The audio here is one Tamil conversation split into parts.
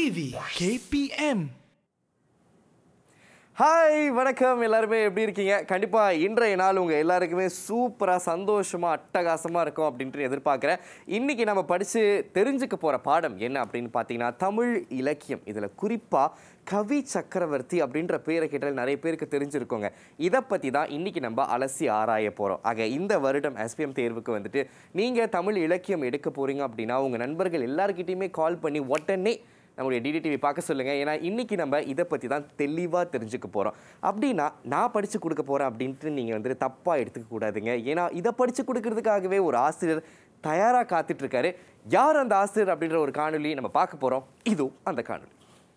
eduwebtvkpm. ஹாய் வணக்கம் எல்லாருமே எப்படி இருக்கீங்க? கண்டிப்பாக இன்றைய நாள் உங்கள் எல்லாருக்குமே சூப்பராக சந்தோஷமாக அட்டகாசமாக இருக்கும் அப்படின்ட்டு எதிர்பார்க்குறேன். இன்றைக்கி நம்ம படித்து தெரிஞ்சுக்க போகிற பாடம் என்ன அப்படின்னு பார்த்தீங்கன்னா தமிழ் இலக்கியம். இதில் குறிப்பாக கவிச்சக்கரவர்த்தி அப்படின்ற பேரை கேட்டால் நிறைய பேருக்கு தெரிஞ்சிருக்கோங்க. இதை பற்றி தான் இன்றைக்கி நம்ம அலசி ஆராய போகிறோம். ஆக இந்த வருடம் SPM தேர்வுக்கு வந்துட்டு நீங்கள் தமிழ் இலக்கியம் எடுக்க போகிறீங்க அப்படின்னா உங்கள் நண்பர்கள் எல்லாருக்கிட்டையுமே கால் பண்ணி உடனே நம்மளுடைய DidikTV பார்க்க சொல்லுங்கள். ஏன்னா இன்றைக்கி நம்ம இதை பற்றி தான் தெளிவாக தெரிஞ்சுக்க போகிறோம். அப்படின்னா நான் படித்து கொடுக்க போகிறேன் அப்படின்ட்டு நீங்கள் வந்துட்டு தப்பாக எடுத்துக்க கூடாதுங்க. ஏன்னா இதை படித்து கொடுக்கறதுக்காகவே ஒரு ஆசிரியர் தயாராக காத்துட்ருக்காரு. யார் அந்த ஆசிரியர் அப்படின்ற ஒரு காணொலி நம்ம பார்க்க போகிறோம். இதோ அந்த காணொலி.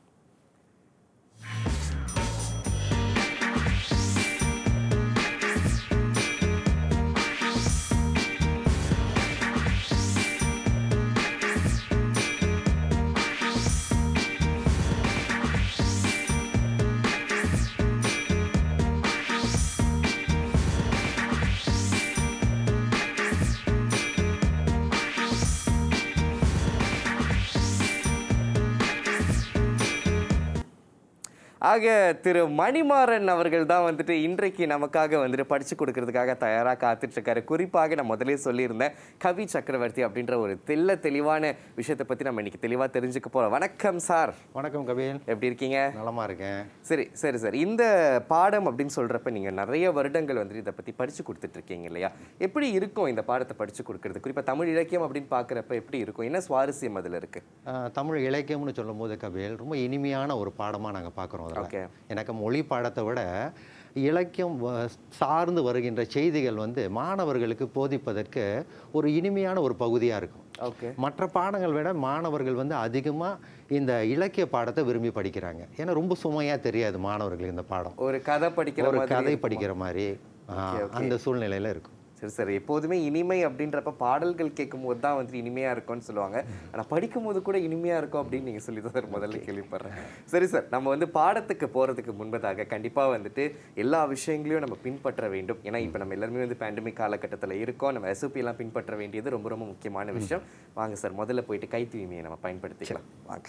ஆக திரு மணிமாறன் அவர்கள் தான் வந்துட்டு இன்றைக்கு நமக்காக வந்துட்டு படித்து கொடுக்கறதுக்காக தயாராக காத்துட்ருக்காரு. குறிப்பாக நான் முதலே சொல்லியிருந்தேன் கவிச்சக்கரவர்த்தி அப்படின்ற ஒரு தெளிவான விஷயத்தை பற்றி நம்ம இன்றைக்கி தெளிவாக தெரிஞ்சுக்க போகிறோம். வணக்கம் சார். வணக்கம் கபில், எப்படி இருக்கீங்க? நலமாக இருக்கேன். சரி சார், இந்த பாடம் அப்படின்னு சொல்கிறப்ப நீங்கள் நிறைய வருடங்கள் வந்துட்டு இதை பற்றி படித்து கொடுத்துட்ருக்கீங்க இல்லையா? எப்படி இருக்கும் இந்த பாடத்தை படித்து கொடுக்குறது? குறிப்பாக தமிழ் இலக்கியம் அப்படின்னு பார்க்குறப்ப எப்படி இருக்கும்? என்ன சுவாரஸ்யம் அதில் இருக்குது? தமிழ் இலக்கியம்னு சொல்லும் போது கபில் ரொம்ப இனிமையான ஒரு பாடமாக நாங்கள் பார்க்குறோம். எனக்கு மொழி பாடத்தை விட இலக்கியம் சார்ந்து வருகின்ற செய்திகள் வந்து மாணவர்களுக்கு போதிப்பதற்கு ஒரு இனிமையான ஒரு பகுதியாக இருக்கும். மற்ற பாடங்கள் விட மாணவர்கள் வந்து அதிகமாக இந்த இலக்கிய பாடத்தை விரும்பி படிக்கிறாங்க. ஏன்னா ரொம்ப சுமையாக தெரியாது மாணவர்களுக்கு இந்த பாடம். ஒரு கதை படிக்கிற மாதிரி அந்த சூழ்நிலையில் இருக்கும். சரி சார், எப்போதுமே இனிமை அப்படின்றப்ப பாடல்கள் கேட்கும் போது தான் வந்துட்டு இனிமையாக இருக்கும்னு சொல்லுவாங்க. ஆனால் படிக்கும் போது கூட இனிமையாக இருக்கும் அப்படின்னு நீங்கள் சொல்லி தான் சார் முதல்ல கேள்விப்படுறேன். சரி சார், நம்ம வந்து பாடத்துக்கு போகிறதுக்கு முன்பதாக கண்டிப்பாக வந்துட்டு எல்லா விஷயங்களையும் நம்ம பின்பற்ற வேண்டும். ஏன்னா இப்போ நம்ம எல்லாருமே வந்து பேண்டமிக் காலகட்டத்தில் இருக்கோம். நம்ம SOP எல்லாம் பின்பற்ற வேண்டியது ரொம்ப ரொம்ப முக்கியமான விஷயம். வாங்க சார், முதல்ல போயிட்டு கை தூய்மையை நம்ம பயன்படுத்திக்கலாம். வாங்க.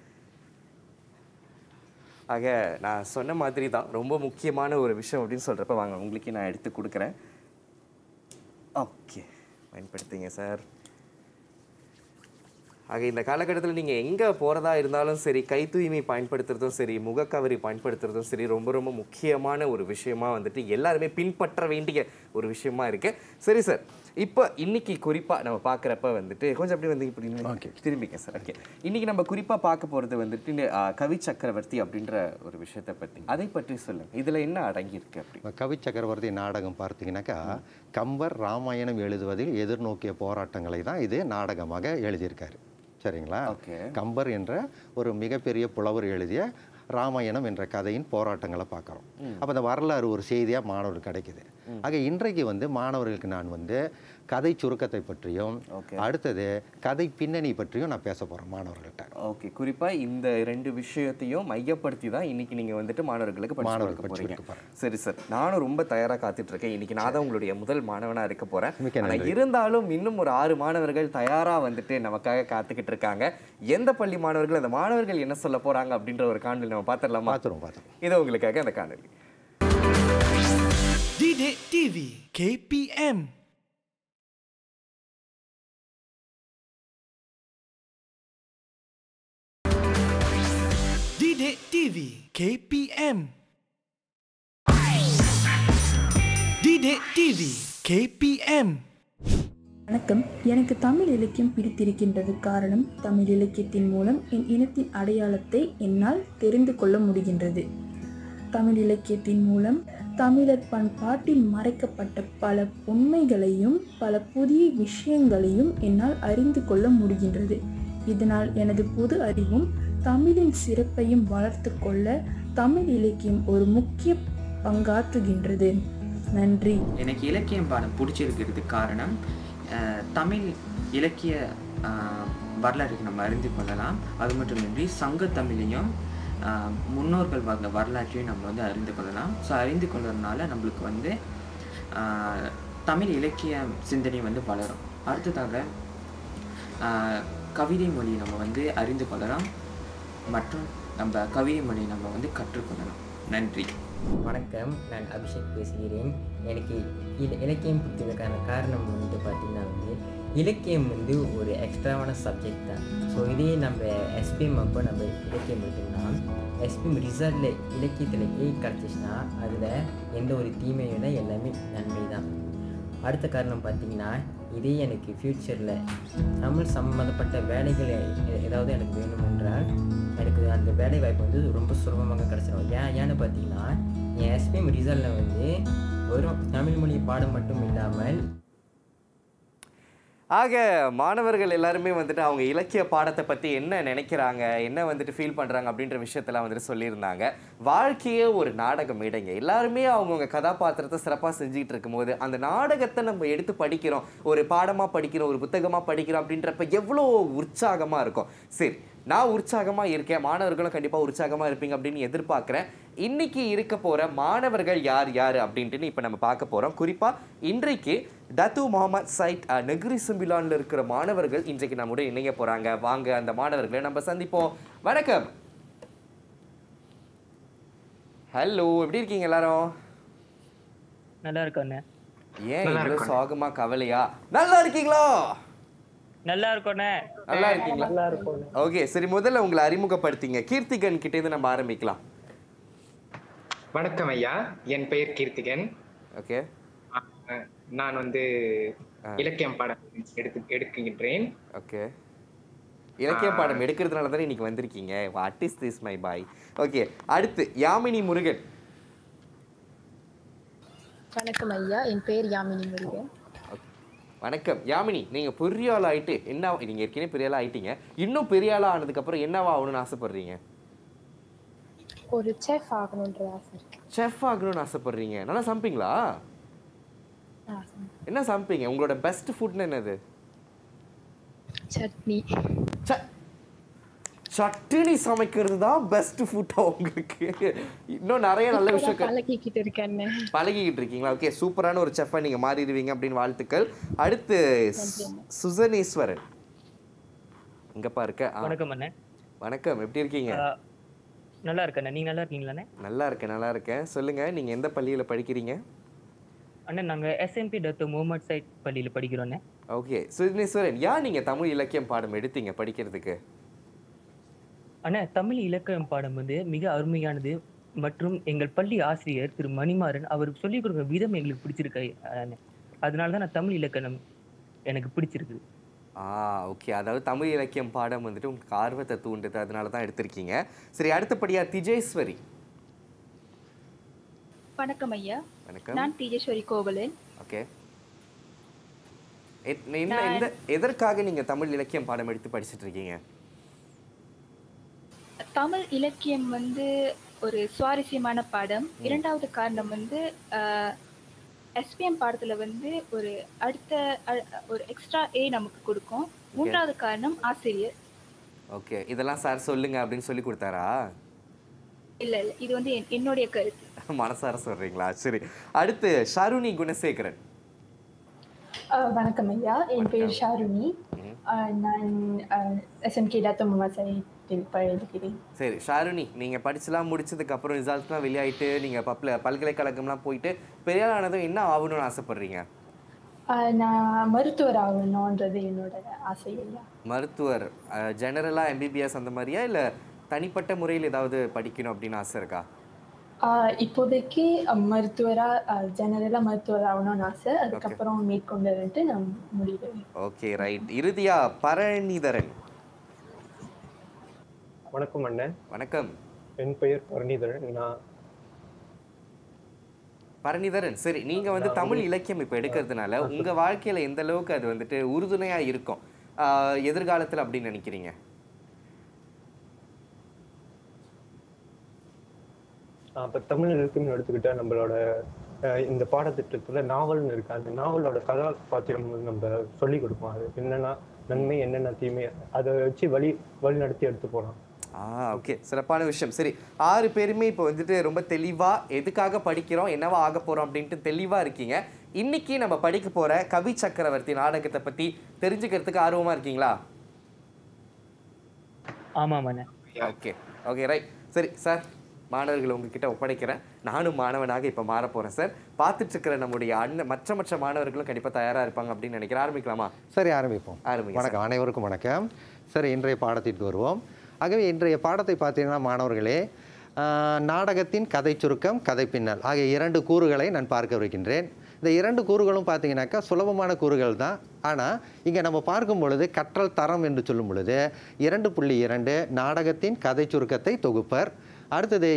ஆக நான் சொன்ன மாதிரி தான் ரொம்ப முக்கியமான ஒரு விஷயம் அப்படின்னு சொல்கிறப்ப வாங்க உங்களுக்கு நான் எடுத்து கொடுக்குறேன். ஓகே, பயன்படுத்துங்க சார். ஆக இந்த காலகட்டத்தில் நீங்கள் எங்கே போகிறதா இருந்தாலும் சரி, கை தூய்மை பயன்படுத்துறதும் சரி, முகக்கவரி பயன்படுத்துறதும் சரி ரொம்ப ரொம்ப முக்கியமான ஒரு விஷயமா வந்துட்டு எல்லாருமே பின்பற்ற வேண்டிய ஒரு விஷயமா இருக்கு. சரி சார், இப்போ இன்னைக்கு குறிப்பாக நம்ம பார்க்குறப்ப வந்துட்டு கொஞ்சம் அப்படி வந்து இப்படி திரும்பிங்க சார். ஓகே, இன்னைக்கு நம்ம குறிப்பாக பார்க்க போகிறது வந்துட்டு கவிச்சக்கரவர்த்தி அப்படின்ற ஒரு விஷயத்தை பற்றி, அதை பற்றி சொல்லுங்க. இதில் என்ன அடங்கியிருக்கு? அப்படி கவிச்சக்கரவர்த்தி நாடகம் பார்த்தீங்கன்னாக்கா கம்பர் ராமாயணம் எழுதுவதில் எதிர்நோக்கிய போராட்டங்களை தான் இது நாடகமாக எழுதியிருக்காரு. சரிங்களா? கம்பர் என்ற ஒரு மிகப்பெரிய புலவர் எழுதிய ராமாயணம் என்ற கதையின் போராட்டங்களை பார்க்குறோம். அப்போ அந்த வரலாறு ஒரு செய்தியாக மாணவர்களுக்கு கிடைக்குது. ஆக இன்றைக்கு வந்து மாணவர்களுக்கு நான் வந்து கதை சுருக்கத்தை பற்றியும் அடுத்தது கதை பின்னணி பற்றியும் நான் பேச போகிறேன் மாணவர்கள்ட்ட. ஓகே, குறிப்பாக இந்த ரெண்டு விஷயத்தையும் மையப்படுத்தி தான் இன்னைக்கு நீங்கள் வந்துட்டு மாணவர்களுக்கு போகிறீங்க. சரி சார், நானும் ரொம்ப தயாராக காத்துட்ருக்கேன். இன்னைக்கு நான் தான் உங்களுடைய முதல் மாணவனாக இருக்க போகிறேன். இருந்தாலும் இன்னும் ஒரு 6 மாணவர்கள் தயாராக வந்துட்டு நமக்காக காத்துக்கிட்டு இருக்காங்க. எந்த பள்ளி மாணவர்கள், அந்த மாணவர்கள் என்ன சொல்ல போகிறாங்க அப்படின்ற ஒரு காணொலி நம்ம பார்த்துடலாமா? பார்த்துருவோம். இது உங்களுக்காக அந்த காணொலி. DidikTV KPM. DidikTV வணக்கம். எனக்கு தமிழ் இலக்கியம் பிடித்திருக்கின்றது. காரணம், தமிழ் இலக்கியத்தின் மூலம் என் இனத்தின் அடையாளத்தை என்னால் தெரிந்து கொள்ள முடிகின்றது. தமிழ் இலக்கியத்தின் மூலம் தமிழர் பண்பாட்டில் மறைக்கப்பட்ட பல உண்மைகளையும் பல புதிய விஷயங்களையும் என்னால் அறிந்து கொள்ள முடிகின்றது. இதனால் எனது பொது அறிவும் தமிழின் சிறப்பையும் வளர்த்து கொள்ள தமிழ் இலக்கியம் ஒரு முக்கிய பங்காற்றுகின்றது. நன்றி. எனக்கு இலக்கியம் பாடம் பிடிச்சிருக்கிறதுக்கு காரணம் தமிழ் இலக்கிய வரலாறுக்கு நம்ம அறிந்து கொள்ளலாம். அது மட்டுமின்றி சங்க தமிழையும் முன்னோர்கள் வாழ்ந்த வரலாற்றையும் நம்ம வந்து அறிந்து கொள்ளலாம். ஸோ அறிந்து கொள்றதுனால நம்மளுக்கு வந்து தமிழ் இலக்கிய சிந்தனை வந்து வளரும். அடுத்ததாக கவிதை மொழி நம்ம வந்து அறிந்து கொள்ளலாம். மற்றும் நம்ம கவிதை மொழி நம்ம வந்து கற்றுக்கொள்ளலாம். நன்றி. வணக்கம், நான் அபிஷேக் பேசுகிறேன். எனக்கு இலக்கியம் பிடித்ததுக்கான காரணம் வந்து பார்த்திங்கன்னா இலக்கியம் ஒரு எக்ஸ்ட்ராவான சப்ஜெக்ட் தான். ஸோ இதே நம்ம எஸ்பிஎம் அப்போ நம்ம இலக்கியம் எடுத்தோம்னா எஸ்பிஎம் ரிசல்ட்டில் இலக்கியத்தில் கிடச்சிச்சின்னா அதில் எந்த ஒரு தீமையும் இல்லை, எல்லாமே நன்மை தான். அடுத்த காரணம் பார்த்திங்கன்னா இதே எனக்கு ஃப்யூச்சரில் தமிழ் சம்மந்தப்பட்ட வேலைகள் ஏதாவது எனக்கு வேணுமென்றால் எனக்கு அந்த வேலை வாய்ப்பு ரொம்ப சுலபமாக கிடச்சிடும். ஏன்னு பார்த்தீங்கன்னா என் எஸ்பிஎம் ரிசல்ட்டில் வெறும் தமிழ் மொழி பாடம் மட்டும் இல்லாமல் ஆக மாணவர்கள் எல்லாருமே அவங்க இலக்கிய பாடத்தை பற்றி என்ன நினைக்கிறாங்க, என்ன ஃபீல் பண்ணுறாங்க அப்படின்ற விஷயத்தெல்லாம் சொல்லியிருந்தாங்க. வாழ்க்கையே ஒரு நாடக மேடைங்க. எல்லாருமே அவங்கவுங்க கதாபாத்திரத்தை சிறப்பாக செஞ்சுக்கிட்டு இருக்கும்போது அந்த நாடகத்தை நம்ம எடுத்து படிக்கிறோம், ஒரு பாடமாக படிக்கிறோம், ஒரு புத்தகமாக படிக்கிறோம் அப்படின்றப்ப எவ்வளோ உற்சாகமாக இருக்கும். சரி, நான் உற்சாகமாக இருக்கேன், மாணவர்களும் கண்டிப்பாக உற்சாகமாக இருப்பீங்க அப்படின்னு எதிர்பார்க்குறேன். இன்றைக்கி இருக்க போகிற மாணவர்கள் யார் யார் அப்படின்ட்டு இப்போ நம்ம பார்க்க போகிறோம். குறிப்பாக இன்றைக்கு டத்து முகமது சைட் நெகிரி சிம்பிலானில் இருக்கிற மாணவர்கள் இன்றைக்கு நம்முடைய இணைய போகிறாங்க. வாங்க அந்த மாணவர்களை நம்ம சந்திப்போம். வணக்கம். ஹலோ, எப்படி இருக்கீங்க எல்லாரும்? நல்லா இருக்கோண்ணே. ஏன் இவ்வளோ சோகமாக கவலையா? நல்லா இருக்கீங்களா? நல்லா இருக்கோண்ணே. நல்லா இருக்கீங்களா? நல்லா இருக்கோண்ணே. ஓகே, சரி, முதல்ல உங்களை அறிமுகப்படுத்திங்க. கீர்த்திகன் கிட்டேருந்து நம்ம ஆரம்பிக்கலாம். வணக்கம் ஐயா, என் பெயர் கீர்த்திகன். ஓகே, நான் இலக்கியம் பாடம் எடுக்கின்றேன். ஓகே, இலக்கிய பாடம் எடுக்கிறதுனால தானே இன்னைக்கு வந்திருக்கீங்க. What is this my boy? Okay, அடுத்து யாமினி முருகன். வணக்கம் ஐயா, என் பெயர் யாமினி முருகன். வணக்கம் யாமினி, நீங்கள் பெரிய ஆள் ஆகிட்டு என்ன, நீங்கள் ஏற்கனவே பெரிய ஆள் ஆகிட்டீங்க, இன்னும் பெரிய ஆளாக ஆனதுக்கப்புறம் என்னவா ஆகணும்னு ஆசைப்படுறீங்க? ஒரு செஃப் ஆகணுன்ற ஆசை இருக்கு. செஃப் ஆகணும்னு ஆசைப்படுறீங்க? நல்லா சமைப்பீங்களா? என்ன சமைப்பீங்க? உங்களோட பெஸ்ட் ஃபுட்னா என்னது? சட்னி. சட்னி சமைக்கிறது தான் பெஸ்ட் ஃபுட்டா உங்களுக்கு? இன்னும் நிறைய நல்ல விஷயம் பழகிக்கிட்டு இருக்கேன். பழகிக்கிட்டு இருக்கீங்களா? ஓகே, சூப்பரான ஒரு செஃப்பா நீங்க மாறிடுவீங்க அப்படின்னு வாழ்த்துக்கள். அடுத்து சுசனீஸ்வரன் இங்கப்பா இருக்க. வணக்கம் அண்ணே. வணக்கம், எப்படி இருக்கீங்க? நல்லா இருக்கேன். நீங்க நல்லா இருக்கீங்களாண்ணே? நல்லா இருக்கேன். சொல்லுங்க, நீங்க எந்த பள்ளியில படிக்கிறீங்க? அண்ணே, நாங்க எஸ்எம்பி டத்து முகமது சைட் பள்ளியில படிக்கிறோண்ணே. ஓகே, சுசனீஸ்வரன், ஏன் நீங்க தமிழ் இலக்கியம் பாடம் எடுத்தீங்க படிக்கிறதுக்கு? அண்ணே, தமிழ் இலக்கியம் பாடம் மிக அருமையானது மற்றும் எங்கள் பள்ளி ஆசிரியர் திரு மணிமாறன் அவர் சொல்லிக் கொடுக்குற விதம் எங்களுக்கு பிடிச்சிருக்கு. அதனால தான் நான் தமிழ் இலக்கணம் எனக்கு பிடிச்சிருக்கு. ஓகே, அதாவது தமிழ் இலக்கியம் பாடம் உங்களுக்கு ஆர்வத்தை தூண்டுது, அதனால தான் எடுத்திருக்கீங்க. சரி, அடுத்தபடியா திஜேஸ்வரி. வணக்கம் ஐயா. வணக்கம், நான் திஜேஸ்வரி கோவலன். ஓகே, எதற்காக நீங்க தமிழ் இலக்கியம் பாடம் எடுத்து படிச்சுட்டு இருக்கீங்க? தமிழ் இலக்கியம் ஒரு சுவாரஸ்யமான பாடம். இரண்டாவது காரணம் எஸ்பிஎம் பாடத்துல ஒரு அடுத்த ஒரு எக்ஸ்ட்ரா ஏ நமக்கு கொடுக்கும். மூன்றாவது காரணம் ஆசிரியர். ஓகே, இதெல்லாம் சார் சொல்லுங்க அப்படின்னு சொல்லி கொடுத்தாரா? இல்ல, இது என்னுடைய கருத்து. மனசார சொல்றீங்களா? சரி, அடுத்து ஷாருனி குணசேகரன். வணக்கம் ஐயா, என் பெயர் ஷாருனி. நான் எஸ்எம்கே டத்து முகமது சைட்டில் படிக்கிறேன். சரி ஷாருனி, நீங்கள் படிச்சுலாம் முடிச்சதுக்கப்புறம் ரிசல்ட்ஸ்லாம் வெளியாகிட்டு நீங்கள் பல்கலைக்கழகம்லாம் போயிட்டு பெரிய ஆனதும் என்ன ஆகணும்னு ஆசைப்படுறீங்க? நான் மருத்துவர் ஆகணுன்றது என்னோட ஆசை ஐயா. மருத்துவர் ஜெனரலாக எம்பிபிஎஸ் அந்த மாதிரியா, இல்லை தனிப்பட்ட முறையில் ஏதாவது படிக்கணும் அப்படின்னு ஆசை இருக்கா? இப்போதைக்கு ஜெனரலாக மருத்துவர் ஆகணும்னு ஆசை. அதுக்கப்புறம் மேற்கொண்டு நான் முடிவேன். Okay, right. இறுதியா பரணிதரன். வணக்கம் அண்ணன். வணக்கம், என் பெயர் பரணிதரன். பரணிதரன், சரி, நீங்கள் தமிழ் இலக்கியம் இப்போ எடுக்கிறதுனால உங்கள் வாழ்க்கையில் எந்த அளவுக்கு அது உறுதுணையாக இருக்கும் எதிர்காலத்தில் அப்படின்னு நினைக்கிறீங்க? இப்போ தமிழ் இலக்கியம் எடுத்துக்கிட்டா நம்மளோட இந்த பாடத்திட்டத்தில் நாவல்னு இருக்கு. அந்த நாவலோட கதாபாத்திரம் நம்ம சொல்லிக் கொடுப்போம். அது என்னென்ன நன்மை என்னென்ன தீமை அதை வச்சு வழி நடத்தி எடுத்து போகலாம். ஓகே, சிறப்பான விஷயம். சரி, 6 பேருமே இப்போ ரொம்ப தெளிவாக எதுக்காக படிக்கிறோம், என்னவா ஆக போகிறோம் அப்படின்ட்டு தெளிவாக இருக்கீங்க. இன்னைக்கு நம்ம படிக்க போகிற கவிச்சக்கரவர்த்தி நாடகத்தை பற்றி தெரிஞ்சுக்கிறதுக்கு ஆர்வமாக இருக்கீங்களா? ஆமாம். Okay okay right. சரி சார், மாணவர்கள் உங்ககிட்ட ஒப்படைக்கிறேன். நானும் மாணவனாக இப்போ மாற போகிறேன் சார். பார்த்துட்டு இருக்கிற நம்முடைய மற்ற மாணவர்களும் கண்டிப்பாக தயாராக இருப்பாங்க அப்படின்னு நினைக்கிறேன். ஆரம்பிக்கலாமா? சரி, ஆரம்பிப்போம். வணக்கம், அனைவருக்கும் வணக்கம். சரி, இன்றைய பாடத்திற்கு வருவோம். ஆகவே இன்றைய பாடத்தை பார்த்தீங்கன்னா மாணவர்களே, நாடகத்தின் கதை சுருக்கம், கதை பின்னல் ஆகிய 2 கூறுகளை நான் பார்க்க வைக்கின்றேன். இந்த 2 கூறுகளும் பார்த்தீங்கன்னாக்கா சுலபமான கூறுகள் தான். ஆனால் இங்கே நம்ம பார்க்கும் பொழுது கற்றல் தரம் என்று சொல்லும் பொழுது 2.2 நாடகத்தின் கதை சுருக்கத்தை தொகுப்பர். அடுத்தது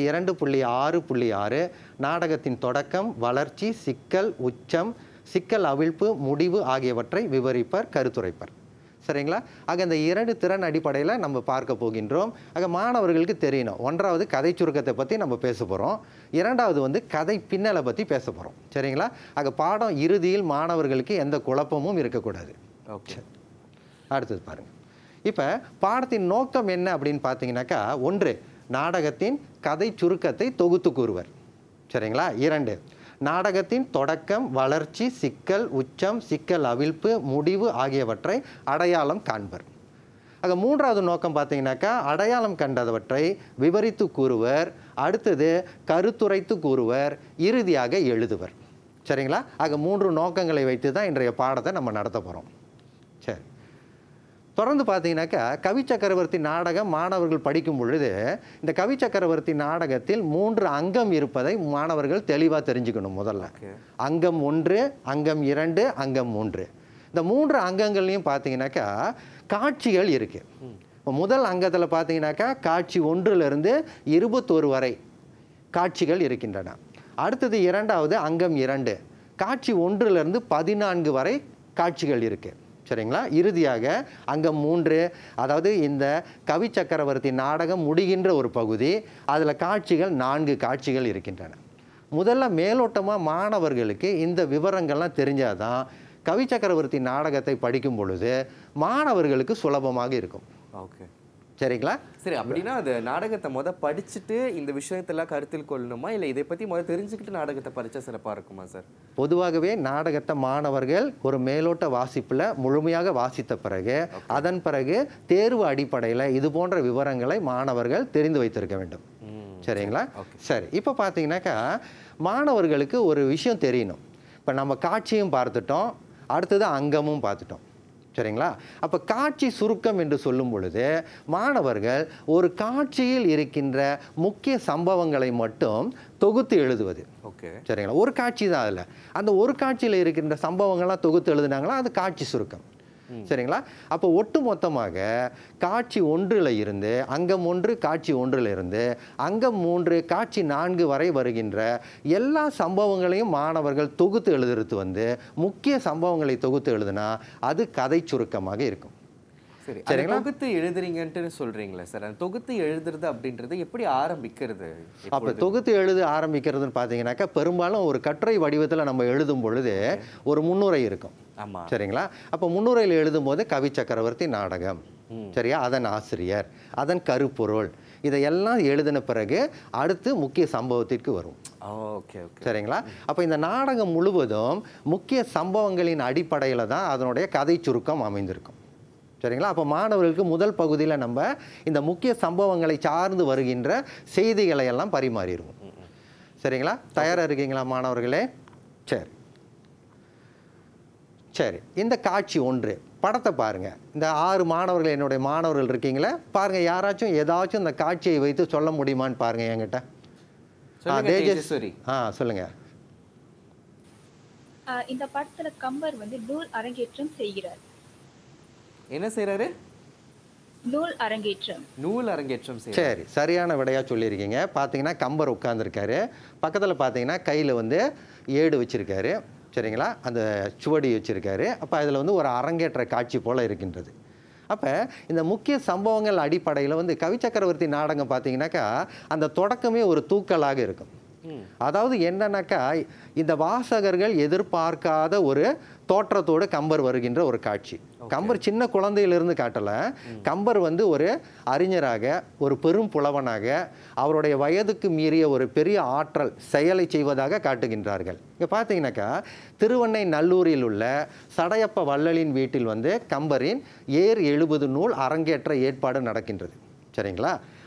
2.6.6 நாடகத்தின் தொடக்கம், வளர்ச்சி, சிக்கல், உச்சம், சிக்கல் அவிழ்ப்பு, முடிவு ஆகியவற்றை விவரிப்பர், கருத்துரைப்பர். சரிங்களா? ஆக இந்த 2 திறன் அடிப்படையில் நம்ம பார்க்க போகின்றோம். ஆக மாணவர்களுக்கு தெரியணும், 1வது கதை சுருக்கத்தை பற்றி நம்ம பேச போகிறோம், 2வது கதை பின்னலை பற்றி பேச போகிறோம். சரிங்களா? ஆக பாடம் இறுதியில் மாணவர்களுக்கு எந்த குழப்பமும் இருக்கக்கூடாது. ஓகே, அடுத்தது பாருங்கள். இப்போ பாடத்தின் நோக்கம் என்ன அப்படின்னு பார்த்தீங்கன்னாக்கா, 1 நாடகத்தின் கதை சுருக்கத்தை தொகுத்து கூறுவர். சரிங்களா? 2 நாடகத்தின் தொடக்கம், வளர்ச்சி, சிக்கல், உச்சம், சிக்கல் அவிழ்ப்பு, முடிவு ஆகியவற்றை அடையாளம் காண்பர். ஆக 3வது நோக்கம் பார்த்தீங்கன்னாக்கா, அடையாளம் கண்டவற்றை விவரித்து கூறுவர், அடுத்தது கருத்துரைத்து கூறுவர், இறுதியாக எழுதுவர். சரிங்களா? ஆக 3 நோக்கங்களை வைத்து தான் இன்றைய பாடத்தை நம்ம நடத்த போகிறோம். சரி, தொடர்ந்து பார்த்தீங்கன்னாக்கா கவிச்சக்கரவர்த்தி நாடகம் மாணவர்கள் படிக்கும் பொழுது இந்த கவிச்சக்கரவர்த்தி நாடகத்தில் 3 அங்கம் இருப்பதை மாணவர்கள் தெளிவாக தெரிஞ்சுக்கணும். முதல்ல அங்கம் 1, அங்கம் 2, அங்கம் 3. இந்த 3 அங்கங்கள்லையும் பார்த்தீங்கன்னாக்கா காட்சிகள் இருக்கு. இப்போ முதல் அங்கத்தில் பார்த்தீங்கன்னாக்கா காட்சி 1லிருந்து 21 வரை காட்சிகள் இருக்கின்றன. அடுத்தது 2வது அங்கம் 2, காட்சி 1லிருந்து 14 வரை காட்சிகள் இருக்கு. சரிங்களா? இறுதியாக அங்கம் 3, அதாவது இந்த கவிச்சக்கரவர்த்தி நாடகம் முடிகின்ற ஒரு பகுதி, அதில் காட்சிகள் 4 காட்சிகள் இருக்கின்றன. முதல்ல மேலோட்டமாக மாணவர்களுக்கு இந்த விவரங்கள்லாம் தெரிஞ்சாதான் கவிச்சக்கரவர்த்தி நாடகத்தை படிக்கும் பொழுது மாணவர்களுக்கு சுலபமாக இருக்கும். ஓகே, சரிங்களா? சரி, அப்படின்னா அது நாடகத்தை படிச்சுட்டு இந்த விஷயத்தெல்லாம் கருத்தில் கொள்ளணுமா, இல்லை இதை பற்றி தெரிஞ்சுக்கிட்டு நாடகத்தை படித்தா சிறப்பாக இருக்குமா சார்? பொதுவாகவே நாடகத்தை மாணவர்கள் ஒரு மேலோட்ட வாசிப்பில் முழுமையாக வாசித்த பிறகு அதன் பிறகு தேர்வு அடிப்படையில் இது போன்ற விவரங்களை மாணவர்கள் தெரிந்து வைத்திருக்க வேண்டும். சரிங்களா? சரி, இப்போ பார்த்தீங்கன்னாக்கா மாணவர்களுக்கு ஒரு விஷயம் தெரியணும். இப்போ நம்ம காட்சியும் பார்த்துட்டோம், அடுத்தது அங்கமும் பார்த்துட்டோம். சரிங்களா? அப்போ காட்சி சுருக்கம் என்று சொல்லும் பொழுது மாணவர்கள் ஒரு காட்சியில் இருக்கின்ற முக்கிய சம்பவங்களை மட்டும் தொகுத்து எழுதுவது. ஓகே, சரிங்களா? ஒரு காட்சி தான், அதில் அந்த ஒரு காட்சியில் இருக்கின்ற சம்பவங்கள்லாம் தொகுத்து எழுதுனாங்களா, அது காட்சி சுருக்கம். சரிங்களா? அப்போ ஒட்டு மொத்தமாக காட்சி 1ல் இருந்து அங்கம் 1, காட்சி 1ல் இருந்து அங்கம் 3, காட்சி 4 வரை வருகின்ற எல்லா சம்பவங்களையும் மாணவர்கள் தொகுத்து எழுதுறது முக்கிய சம்பவங்களை தொகுத்து எழுதுனா அது கதை சுருக்கமாக இருக்கும். சரி, தொகுத்து எழுதுறீங்கன்ட்டு சொல்றீங்களா சார்? அந்த தொகுத்து எழுதுறது அப்படின்றது எப்படி ஆரம்பிக்கிறது? அப்போ தொகுத்து ஆரம்பிக்கிறதுன்னு பார்த்தீங்கன்னாக்கா பெரும்பாலும் ஒரு கட்டுரை வடிவத்தில் நம்ம எழுதும் பொழுது ஒரு முன்னுரை இருக்கும். சரிங்களா? அப்போ முன்னுரையில் எழுதும் போது கவிச்சக்கரவர்த்தி நாடகம், சரியா, அதன் ஆசிரியர், அதன் கருப்பொருள், இதையெல்லாம் எழுதின பிறகு அடுத்து முக்கிய சம்பவத்திற்கு வரும். சரிங்களா? அப்போ இந்த நாடகம் முழுவதும் முக்கிய சம்பவங்களின் அடிப்படையில் தான் அதனுடைய கதை சுருக்கம் அமைந்திருக்கும். சரிங்களா? அப்போ மாணவர்களுக்கு முதல் பகுதியில் நம்ம இந்த முக்கிய சம்பவங்களை சார்ந்து வருகின்ற செய்திகளை எல்லாம் பரிமாறிடுவோம். சரிங்களா? தயாராக இருக்கீங்களா மாணவர்களே? சரி சரி, இந்த காட்சி 1 படத்தை பாருங்கள். இந்த 6 மாணவர்கள் என்னுடைய மாணவர்கள் இருக்கீங்களா பாருங்கள், யாராச்சும் ஏதாச்சும் இந்த காட்சியை வைத்து சொல்ல முடியுமான்னு பாருங்கள் என்கிட்ட. சொல்லுங்க. இந்த படத்துல கம்பர் நூல் அரங்கேற்றம் செய்கிறார். என்ன செய்யறாரு? நூல் அரங்கேற்றம். நூல் அரங்கேற்றம். சரி, சரியான விடையா சொல்லியிருக்கீங்க. பார்த்தீங்கன்னா கம்பர் உட்கார்ந்துருக்காரு, பக்கத்தில் பார்த்தீங்கன்னா கையில் ஏடு வச்சிருக்காரு. சரிங்களா? அந்த சுவடி வச்சிருக்காரு. அப்போ அதில் ஒரு அரங்கேற்ற காட்சி போல் இருக்கின்றது. அப்போ இந்த முக்கிய சம்பவங்கள் அடிப்படையில் கவிச்சக்கரவர்த்தி நாடகம் பார்த்தீங்கன்னாக்கா அந்த தொடக்கமே ஒரு தூக்கலாக இருக்கும். அதாவது என்னன்னாக்கா இந்த வாசகர்கள் எதிர்பார்க்காத ஒரு தோற்றத்தோடு கம்பர் வருகின்ற ஒரு காட்சி. கம்பர் சின்ன குழந்தையிலிருந்து காட்டலை, கம்பர் ஒரு அறிஞராக, ஒரு பெரும் புலவனாக, அவருடைய வயதுக்கு மீறிய ஒரு பெரிய ஆற்றல் செயலை செய்வதாக காட்டுகின்றார்கள். இங்கே பார்த்தீங்கன்னாக்கா திருவண்ணை நல்லூரில் உள்ள சடையப்ப வள்ளலின் வீட்டில் கம்பரின் ஏர் 70 நூல் அரங்கேற்ற ஏற்பாடு நடக்கின்றது. சரிங்களா?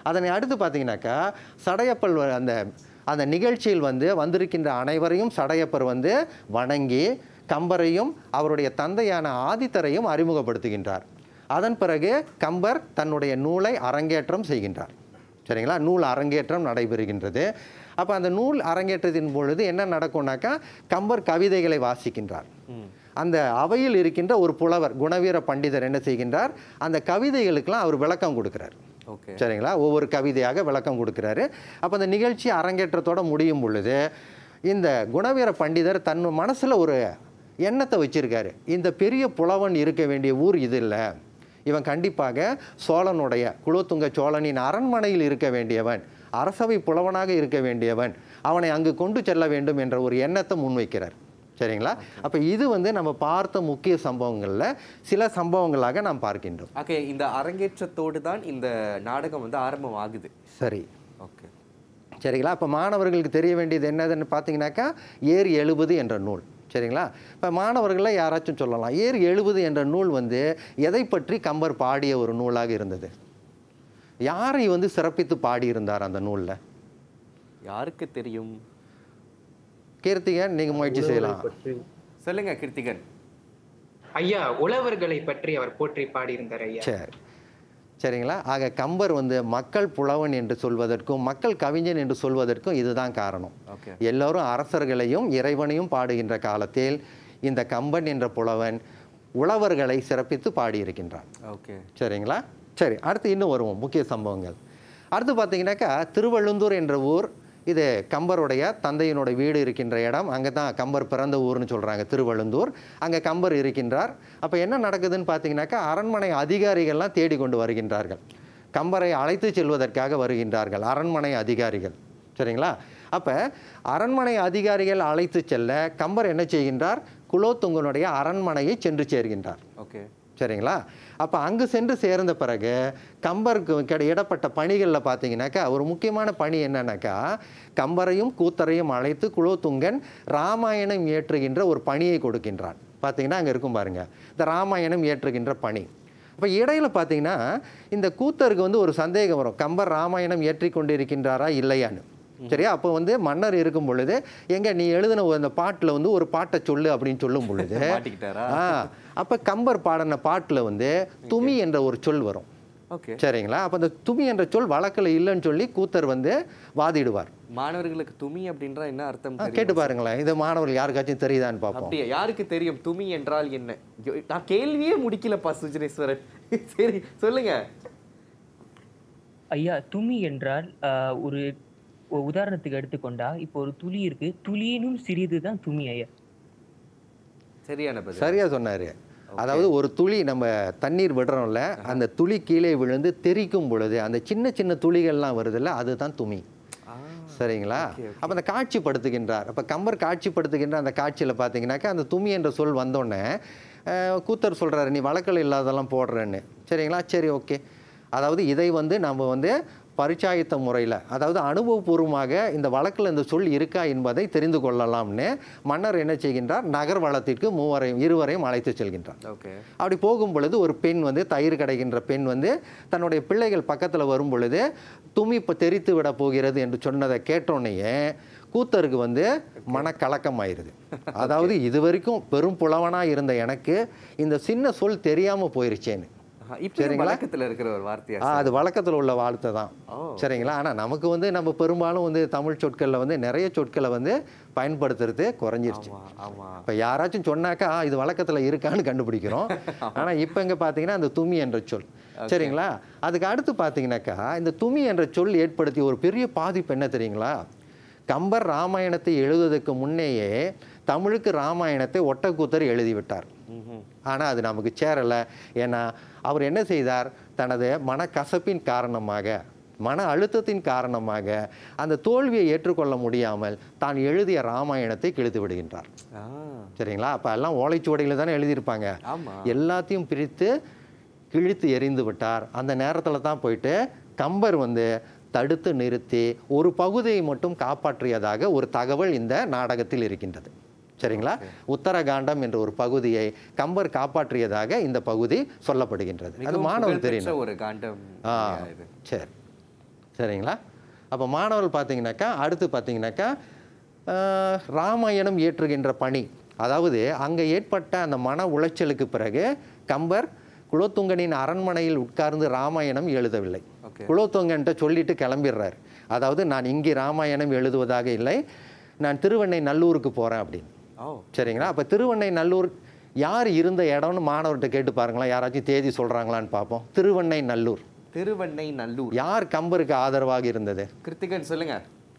அதனை அடுத்து பார்த்தீங்கன்னாக்கா சடையப்பல் அந்த நிகழ்ச்சியில் வந்திருக்கின்ற அனைவரையும் சடையப்பர் வணங்கி கம்பரையும் அவருடைய தந்தையான ஆதித்தரையும் அறிமுகப்படுத்துகின்றார். அதன் பிறகு கம்பர் தன்னுடைய நூலை அரங்கேற்றம் செய்கின்றார். சரிங்களா? நூல் அரங்கேற்றம் நடைபெறுகின்றது. அப்போ அந்த நூல் அரங்கேற்றத்தின் பொழுது என்ன நடக்கும்னாக்கா கம்பர் கவிதைகளை வாசிக்கின்றார். அந்த அவையில் இருக்கின்ற ஒரு புலவர் குணவீர பண்டிதர் என்ன செய்கின்றார், அந்த கவிதைகளுக்கெல்லாம் அவர் விளக்கம் கொடுக்கிறார். சரிங்களா? ஒவ்வொரு கவிதையாக விளக்கம் கொடுக்கிறாரு. அப்போ அந்த நிகழ்ச்சி அரங்கேற்றத்தோடு முடியும் பொழுது இந்த குணவீர பண்டிதர் தன் மனசில் ஒரு எண்ணத்தை வச்சிருக்காரு. இந்த பெரிய புலவன் இருக்க வேண்டிய ஊர் இது இல்லை, இவன் கண்டிப்பாக சோழனுடைய குலோத்துங்க சோழனின் அரண்மனையில் இருக்க வேண்டியவன், அரசவை புலவனாக இருக்க வேண்டியவன், அவனை அங்கு கொண்டு செல்ல வேண்டும் என்ற ஒரு எண்ணத்தை முன்வைக்கிறார். சரிங்களா? அப்போ இது நம்ம பார்த்த முக்கிய சம்பவங்களில் சில சம்பவங்களாக நாம் பார்க்கின்றோம். ஓகே, இந்த அரங்கேற்றத்தோடு தான் இந்த நாடகம் ஆரம்பம் ஆகுது. சரி, ஓகே, சரிங்களா? அப்போ மாணவர்களுக்கு தெரிய வேண்டியது என்னதுன்னு பார்த்தீங்கன்னாக்கா ஏர் 70 என்ற நூல். சரிங்களா? இப்போ மாணவர்களில் யாராச்சும் சொல்லலாம், ஏர் 70 என்ற நூல் எதை பற்றி கம்பர் பாடிய ஒரு நூலாக இருந்தது? யாரை சிறப்பித்து பாடியிருந்தார் அந்த நூலில்? யாருக்கு தெரியும்? கீர்த்திகன், நீங்கள் முயற்சி செய்யலாம். சொல்லுங்க கீர்த்திகன். ஐயா, உழவர்களை பற்றி அவர் போற்றி பாடியிருந்தார் ஐயா. சரி, சரிங்களா? ஆக கம்பர் மக்கள் புலவன் என்று சொல்வதற்கும் மக்கள் கவிஞன் என்று சொல்வதற்கும் இதுதான் காரணம். எல்லோரும் அரசர்களையும் இறைவனையும் பாடுகின்ற காலத்தில் இந்த கம்பன் என்ற புலவன் உழவர்களை சிறப்பித்து பாடியிருக்கின்றான். ஓகே, சரிங்களா? சரி, அடுத்து இன்னும் வருவோம் முக்கிய சம்பவங்கள். அடுத்து பார்த்தீங்கன்னாக்கா திருவள்ளுந்தூர் என்ற ஊர், இது கம்பருடைய தந்தையினுடைய வீடு இருக்கின்ற இடம். அங்கே தான் கம்பர் பிறந்த ஊர்னு சொல்கிறாங்க, திருவள்ளுந்தூர். அங்கே கம்பர் இருக்கின்றார். அப்போ என்ன நடக்குதுன்னு பார்த்தீங்கன்னாக்கா அரண்மனை அதிகாரிகள்லாம் தேடி கொண்டு வருகின்றார்கள். கம்பரை அழைத்து செல்வதற்காக வருகின்றார்கள் அரண்மனை அதிகாரிகள். சரிங்களா? அப்போ அரண்மனை அதிகாரிகள் அழைத்து செல்ல கம்பர் என்ன செய்கின்றார், குலோத்துங்கனுடைய அரண்மனையை சென்று சேர்கின்றார். ஓகே, சரிங்களா? அப்போ அங்கு சென்று சேர்ந்த பிறகு கம்பருக்கு இடப்பட்ட பணிகளில் பார்த்தீங்கன்னாக்கா ஒரு முக்கியமான பணி என்னன்னாக்கா கம்பரையும் கூத்தரையும் அழைத்து குலோத்துங்கன் ராமாயணம் இயற்றுகின்ற ஒரு பணியை கொடுக்கின்றான். பார்த்தீங்கன்னா அங்கே இருக்கும் பாருங்கள், இந்த ராமாயணம் இயற்றுகின்ற பணி. அப்போ இடையில பார்த்தீங்கன்னா இந்த கூத்தருக்கு ஒரு சந்தேகம் வரும், கம்பர் ராமாயணம் இயற்றி கொண்டு இருக்கின்றாரா இல்லையான்னு. சரியா? அப்போ மன்னர் இருக்கும் பொழுது எங்க நீ எழுதின அந்த பாட்டில் ஒரு பாட்டை சொல்லு அப்படின்னு சொல்லும் பொழுது அப்போ கம்பர் பாடின பாட்டில் துமி என்ற ஒரு சொல் வரும். சரிங்களா? அப்போ அந்த துமி என்ற சொல் வழக்கில் இல்லைன்னு சொல்லி கூத்தர் வாதிடுவார். மாணவர்களுக்கு துமி அப்படின்ற என்ன அர்த்தம் கேட்டு பாருங்களேன், இது மாணவர்கள் யாருக்காச்சும் தெரியுதான்னு பார்ப்போம். அப்படியே யாருக்கு தெரியும் துமி என்றால் என்ன? நான் கேள்வியே முடிக்கலப்பா சுஜனேஸ்வரன். சரி சொல்லுங்க ஐயா. துமி என்றால் ஒரு உதாரணத்துக்கு எடுத்துக்கொண்டா இப்போ ஒரு துளி இருக்கு, துளியினும் சிறிது தான் துமி ஐயா. சரியா சொன்னாரு. அதாவது ஒரு துளி நம்ம தண்ணீர் விடுறோம்ல, அந்த துளி கீழே விழுந்து தெரிக்கும் பொழுது அந்த சின்ன சின்ன துளிகள்லாம் வருதுல்ல, அதுதான் துமி. சரிங்களா? அப்போ அந்த காட்சிப்படுத்துகின்றார். அப்போ கம்பர் காட்சிப்படுத்துகின்ற அந்த காட்சியில் பார்த்தீங்கன்னாக்கா அந்த துமி என்ற சொல் வந்தோடனே கூத்தர் சொல்கிறாரு, நீ வழக்கில் இல்லாதெல்லாம் போடுறேன்னு. சரிங்களா? சரி, ஓகே. அதாவது இதை நம்ம பரிச்சாயத்த முறையில், அதாவது அனுபவபூர்வமாக இந்த வழக்கில் இந்த சொல் இருக்கா என்பதை தெரிந்து கொள்ளலாம்னு மன்னர் என்ன செய்கின்றார், நகர் வளத்திற்கு இருவரையும் அழைத்து செல்கின்றார். அப்படி போகும் பொழுது ஒரு பெண் தயிர் கிடைக்கின்ற பெண் தன்னுடைய பிள்ளைகள் பக்கத்தில் வரும் பொழுது துமி இப்போ தெரித்து விட போகிறது என்று சொன்னதை கேட்டோன்னையே கூத்தருக்கு மனக்கலக்கம் ஆயிடுது. அதாவது இதுவரைக்கும் பெரும் புலவனாக இருந்த எனக்கு இந்த சின்ன சொல் தெரியாமல் போயிருச்சேன்னு. அது வழக்கத்தில் உள்ள வார்த்தை தான். சரிங்களா? ஆனால் நமக்கு நம்ம பெரும்பாலும் தமிழ் சொற்களில் நிறைய சொற்களை பயன்படுத்துறது குறைஞ்சிருச்சு. இப்போ யாராச்சும் சொன்னாக்கா இது வழக்கத்தில் இருக்கான்னு கண்டுபிடிக்கிறோம். ஆனால் இப்போ இங்கே பார்த்தீங்கன்னா அந்த துமி என்ற சொல். சரிங்களா? அதுக்கு அடுத்து பார்த்தீங்கன்னாக்கா இந்த துமி என்ற சொல் ஏற்படுத்திய ஒரு பெரிய பாதிப்பு என்ன தெரியுங்களா? கம்பர் ராமாயணத்தை எழுதுவதற்கு முன்னேயே தமிழுக்கு ராமாயணத்தை ஒட்டக்கூத்தர் எழுதிவிட்டார். ஆனால் அது நமக்கு சேரலை. ஏன்னா அவர் என்ன செய்தார், தனது மனக்கசப்பின் காரணமாக, மன அழுத்தத்தின் காரணமாக அந்த தோல்வியை ஏற்றுக்கொள்ள முடியாமல் தான் எழுதிய ராமாயணத்தை கிழித்து விடுகின்றார். சரிங்களா? அப்போ எல்லாம் ஓலைச்சுவடியில் தானே எழுதியிருப்பாங்க, எல்லாத்தையும் பிரித்து கிழித்து எறிந்து விட்டார். அந்த நேரத்தில் தான் போயிட்டு கம்பர் தடுத்து நிறுத்தி ஒரு பகுதியை மட்டும் காப்பாற்றியதாக ஒரு தகவல் இந்த நாடகத்தில் இருக்கின்றது. சரிங்களா? உத்தரகாண்டம் என்ற ஒரு பகுதியை கம்பர் காப்பாற்றியதாக இந்த பகுதி சொல்லப்படுகின்றது. அது மாணவர் தெரியும். ஒரு காண்டம். சரி, சரிங்களா? அப்போ மாணவர்கள் பார்த்தீங்கன்னாக்கா அடுத்து பார்த்தீங்கன்னாக்கா ராமாயணம் ஏற்றுகின்ற பணி, அதாவது அங்கே ஏற்பட்ட அந்த மன உளைச்சலுக்கு பிறகு கம்பர் குலோத்துங்கனின் அரண்மனையில் உட்கார்ந்து ராமாயணம் எழுதவில்லை. குலோத்துங்கன்ட்ட சொல்லிட்டு கிளம்பிடுறார். அதாவது நான் இங்கே ராமாயணம் எழுதுவதாக இல்லை, நான் திருவெண்ணை நல்லூருக்கு போகிறேன் அப்படின்னு. சரிங்களா? அப்போ திருவெண்ணை நல்லூர் யார் இருந்த இடம்னு மாணவர்கிட்ட கேட்டு பாருங்களா, யாராச்சும் தேதி சொல்கிறாங்களான்னு பார்ப்போம். திருவெண்ணை நல்லூர். திருவெண்ணை நல்லூர் யார் கம்பருக்கு ஆதரவாக இருந்தது? கிருத்திகன் சொல்லுங்க.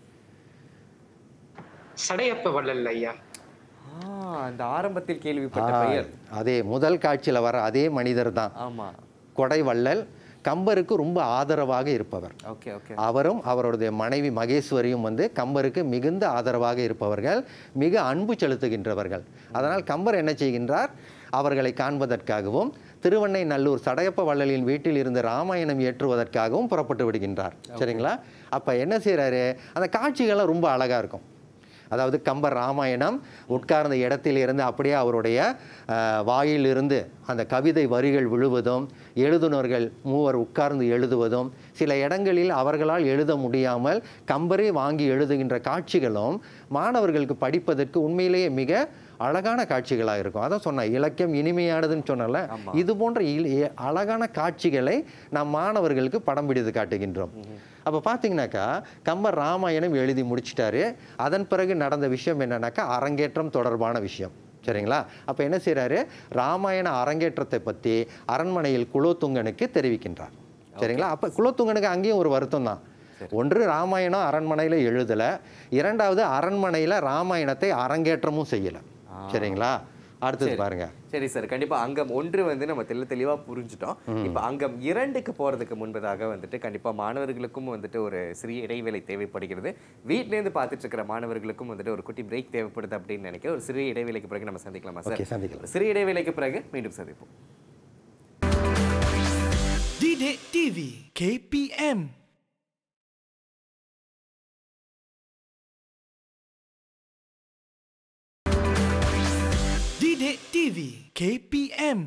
சடையப்ப வள்ளல் ஐயா. அந்த ஆரம்பத்தில் கேள்விப்பட்ட பெயர். அதே முதல் காட்சியில் வர அதே மனிதர் தான். ஆமா, கொடை வள்ளல் கம்பருக்கு ரொம்ப ஆதரவாக இருப்பவர். அவரும் அவருடைய மனைவி மகேஸ்வரியும் வந்து கம்பருக்கு மிகுந்த ஆதரவாக இருப்பவர்கள், மிக அன்பு செலுத்துகின்றவர்கள். அதனால் கம்பர் என்ன செய்கின்றார், அவர்களை காண்பதற்காகவும் திருவெண்ணை நல்லூர் சடையப்ப வள்ளலின் வீட்டில் இருந்து ராமாயணம் ஏற்றுவதற்காகவும் புறப்பட்டு விடுகின்றார். சரிங்களா? அப்போ என்ன செய்கிறாரு, அந்த காட்சிகள்லாம் ரொம்ப அழகாக இருக்கும். அதாவது கம்பர் ராமாயணம் உட்கார்ந்த இடத்திலிருந்து அப்படியே அவருடைய வாயிலிருந்து அந்த கவிதை வரிகள் விழுவதும், எழுதுனர்கள் மூவர் உட்கார்ந்து எழுதுவதும், சில இடங்களில் அவர்களால் எழுத முடியாமல் கம்பரே வாங்கி எழுதுகின்ற காட்சிகளும் மாணவர்களுக்கு படிப்பதற்கு உண்மையிலேயே மிக அழகான காட்சிகளாக இருக்கும். அதான் சொன்னேன், இலக்கியம் இனிமையானதுன்னு சொன்னல, இது போன்ற அழகான காட்சிகளை நாம் மாணவர்களுக்கு படம் பிடித்து காட்டுகின்றோம். அப்போ பார்த்தீங்கன்னாக்கா கம்பர் ராமாயணம் எழுதி முடிச்சிட்டாரு. அதன் பிறகு நடந்த விஷயம் என்னன்னாக்கா அரங்கேற்றம் தொடர்பான விஷயம். சரிங்களா? அப்போ என்ன செய்கிறாரு, ராமாயண அரங்கேற்றத்தை பற்றி அரண்மனையில் குலோத்துங்கனுக்கு தெரிவிக்கின்றார். சரிங்களா? அப்போ குலோத்துங்கனுக்கு அங்கேயும் ஒரு வருத்தம் தான். ஒன்று, ராமாயணம் அரண்மனையில் எழுதலை, இரண்டாவது அரண்மனையில் ராமாயணத்தை அரங்கேற்றமும் செய்யலை. சரிங்களா? அடுத்தது பாருங்க. சரி சார், கண்டிப்பா அங்கம் 1 வந்து நம்ம தெளிவா புரிஞ்சுட்டோம். இப்போ அங்கம் 2க்கு போறதுக்கு முன்பதாக வந்துட்டு கண்டிப்பா மாணவர்களுக்கும் வந்துட்டு ஒரு சிறிய இடைவேளை தேவைப்படுகிறது. வீட்ல இருந்து பார்த்துட்டு இருக்கிற மாணவர்களுக்கும் வந்துட்டு ஒரு குட்டி பிரேக் தேவைப்படுது அப்படின்னு நினைக்கிறேன். ஒரு சிறிய இடைவேளைக்கு பிறகு நம்ம சந்திக்கலாமா சார்? சந்திக்கலாம். சிறிய இடைவேளைக்கு பிறகு மீண்டும் சந்திப்போம். DidikTV KPM. DidikTV KPM.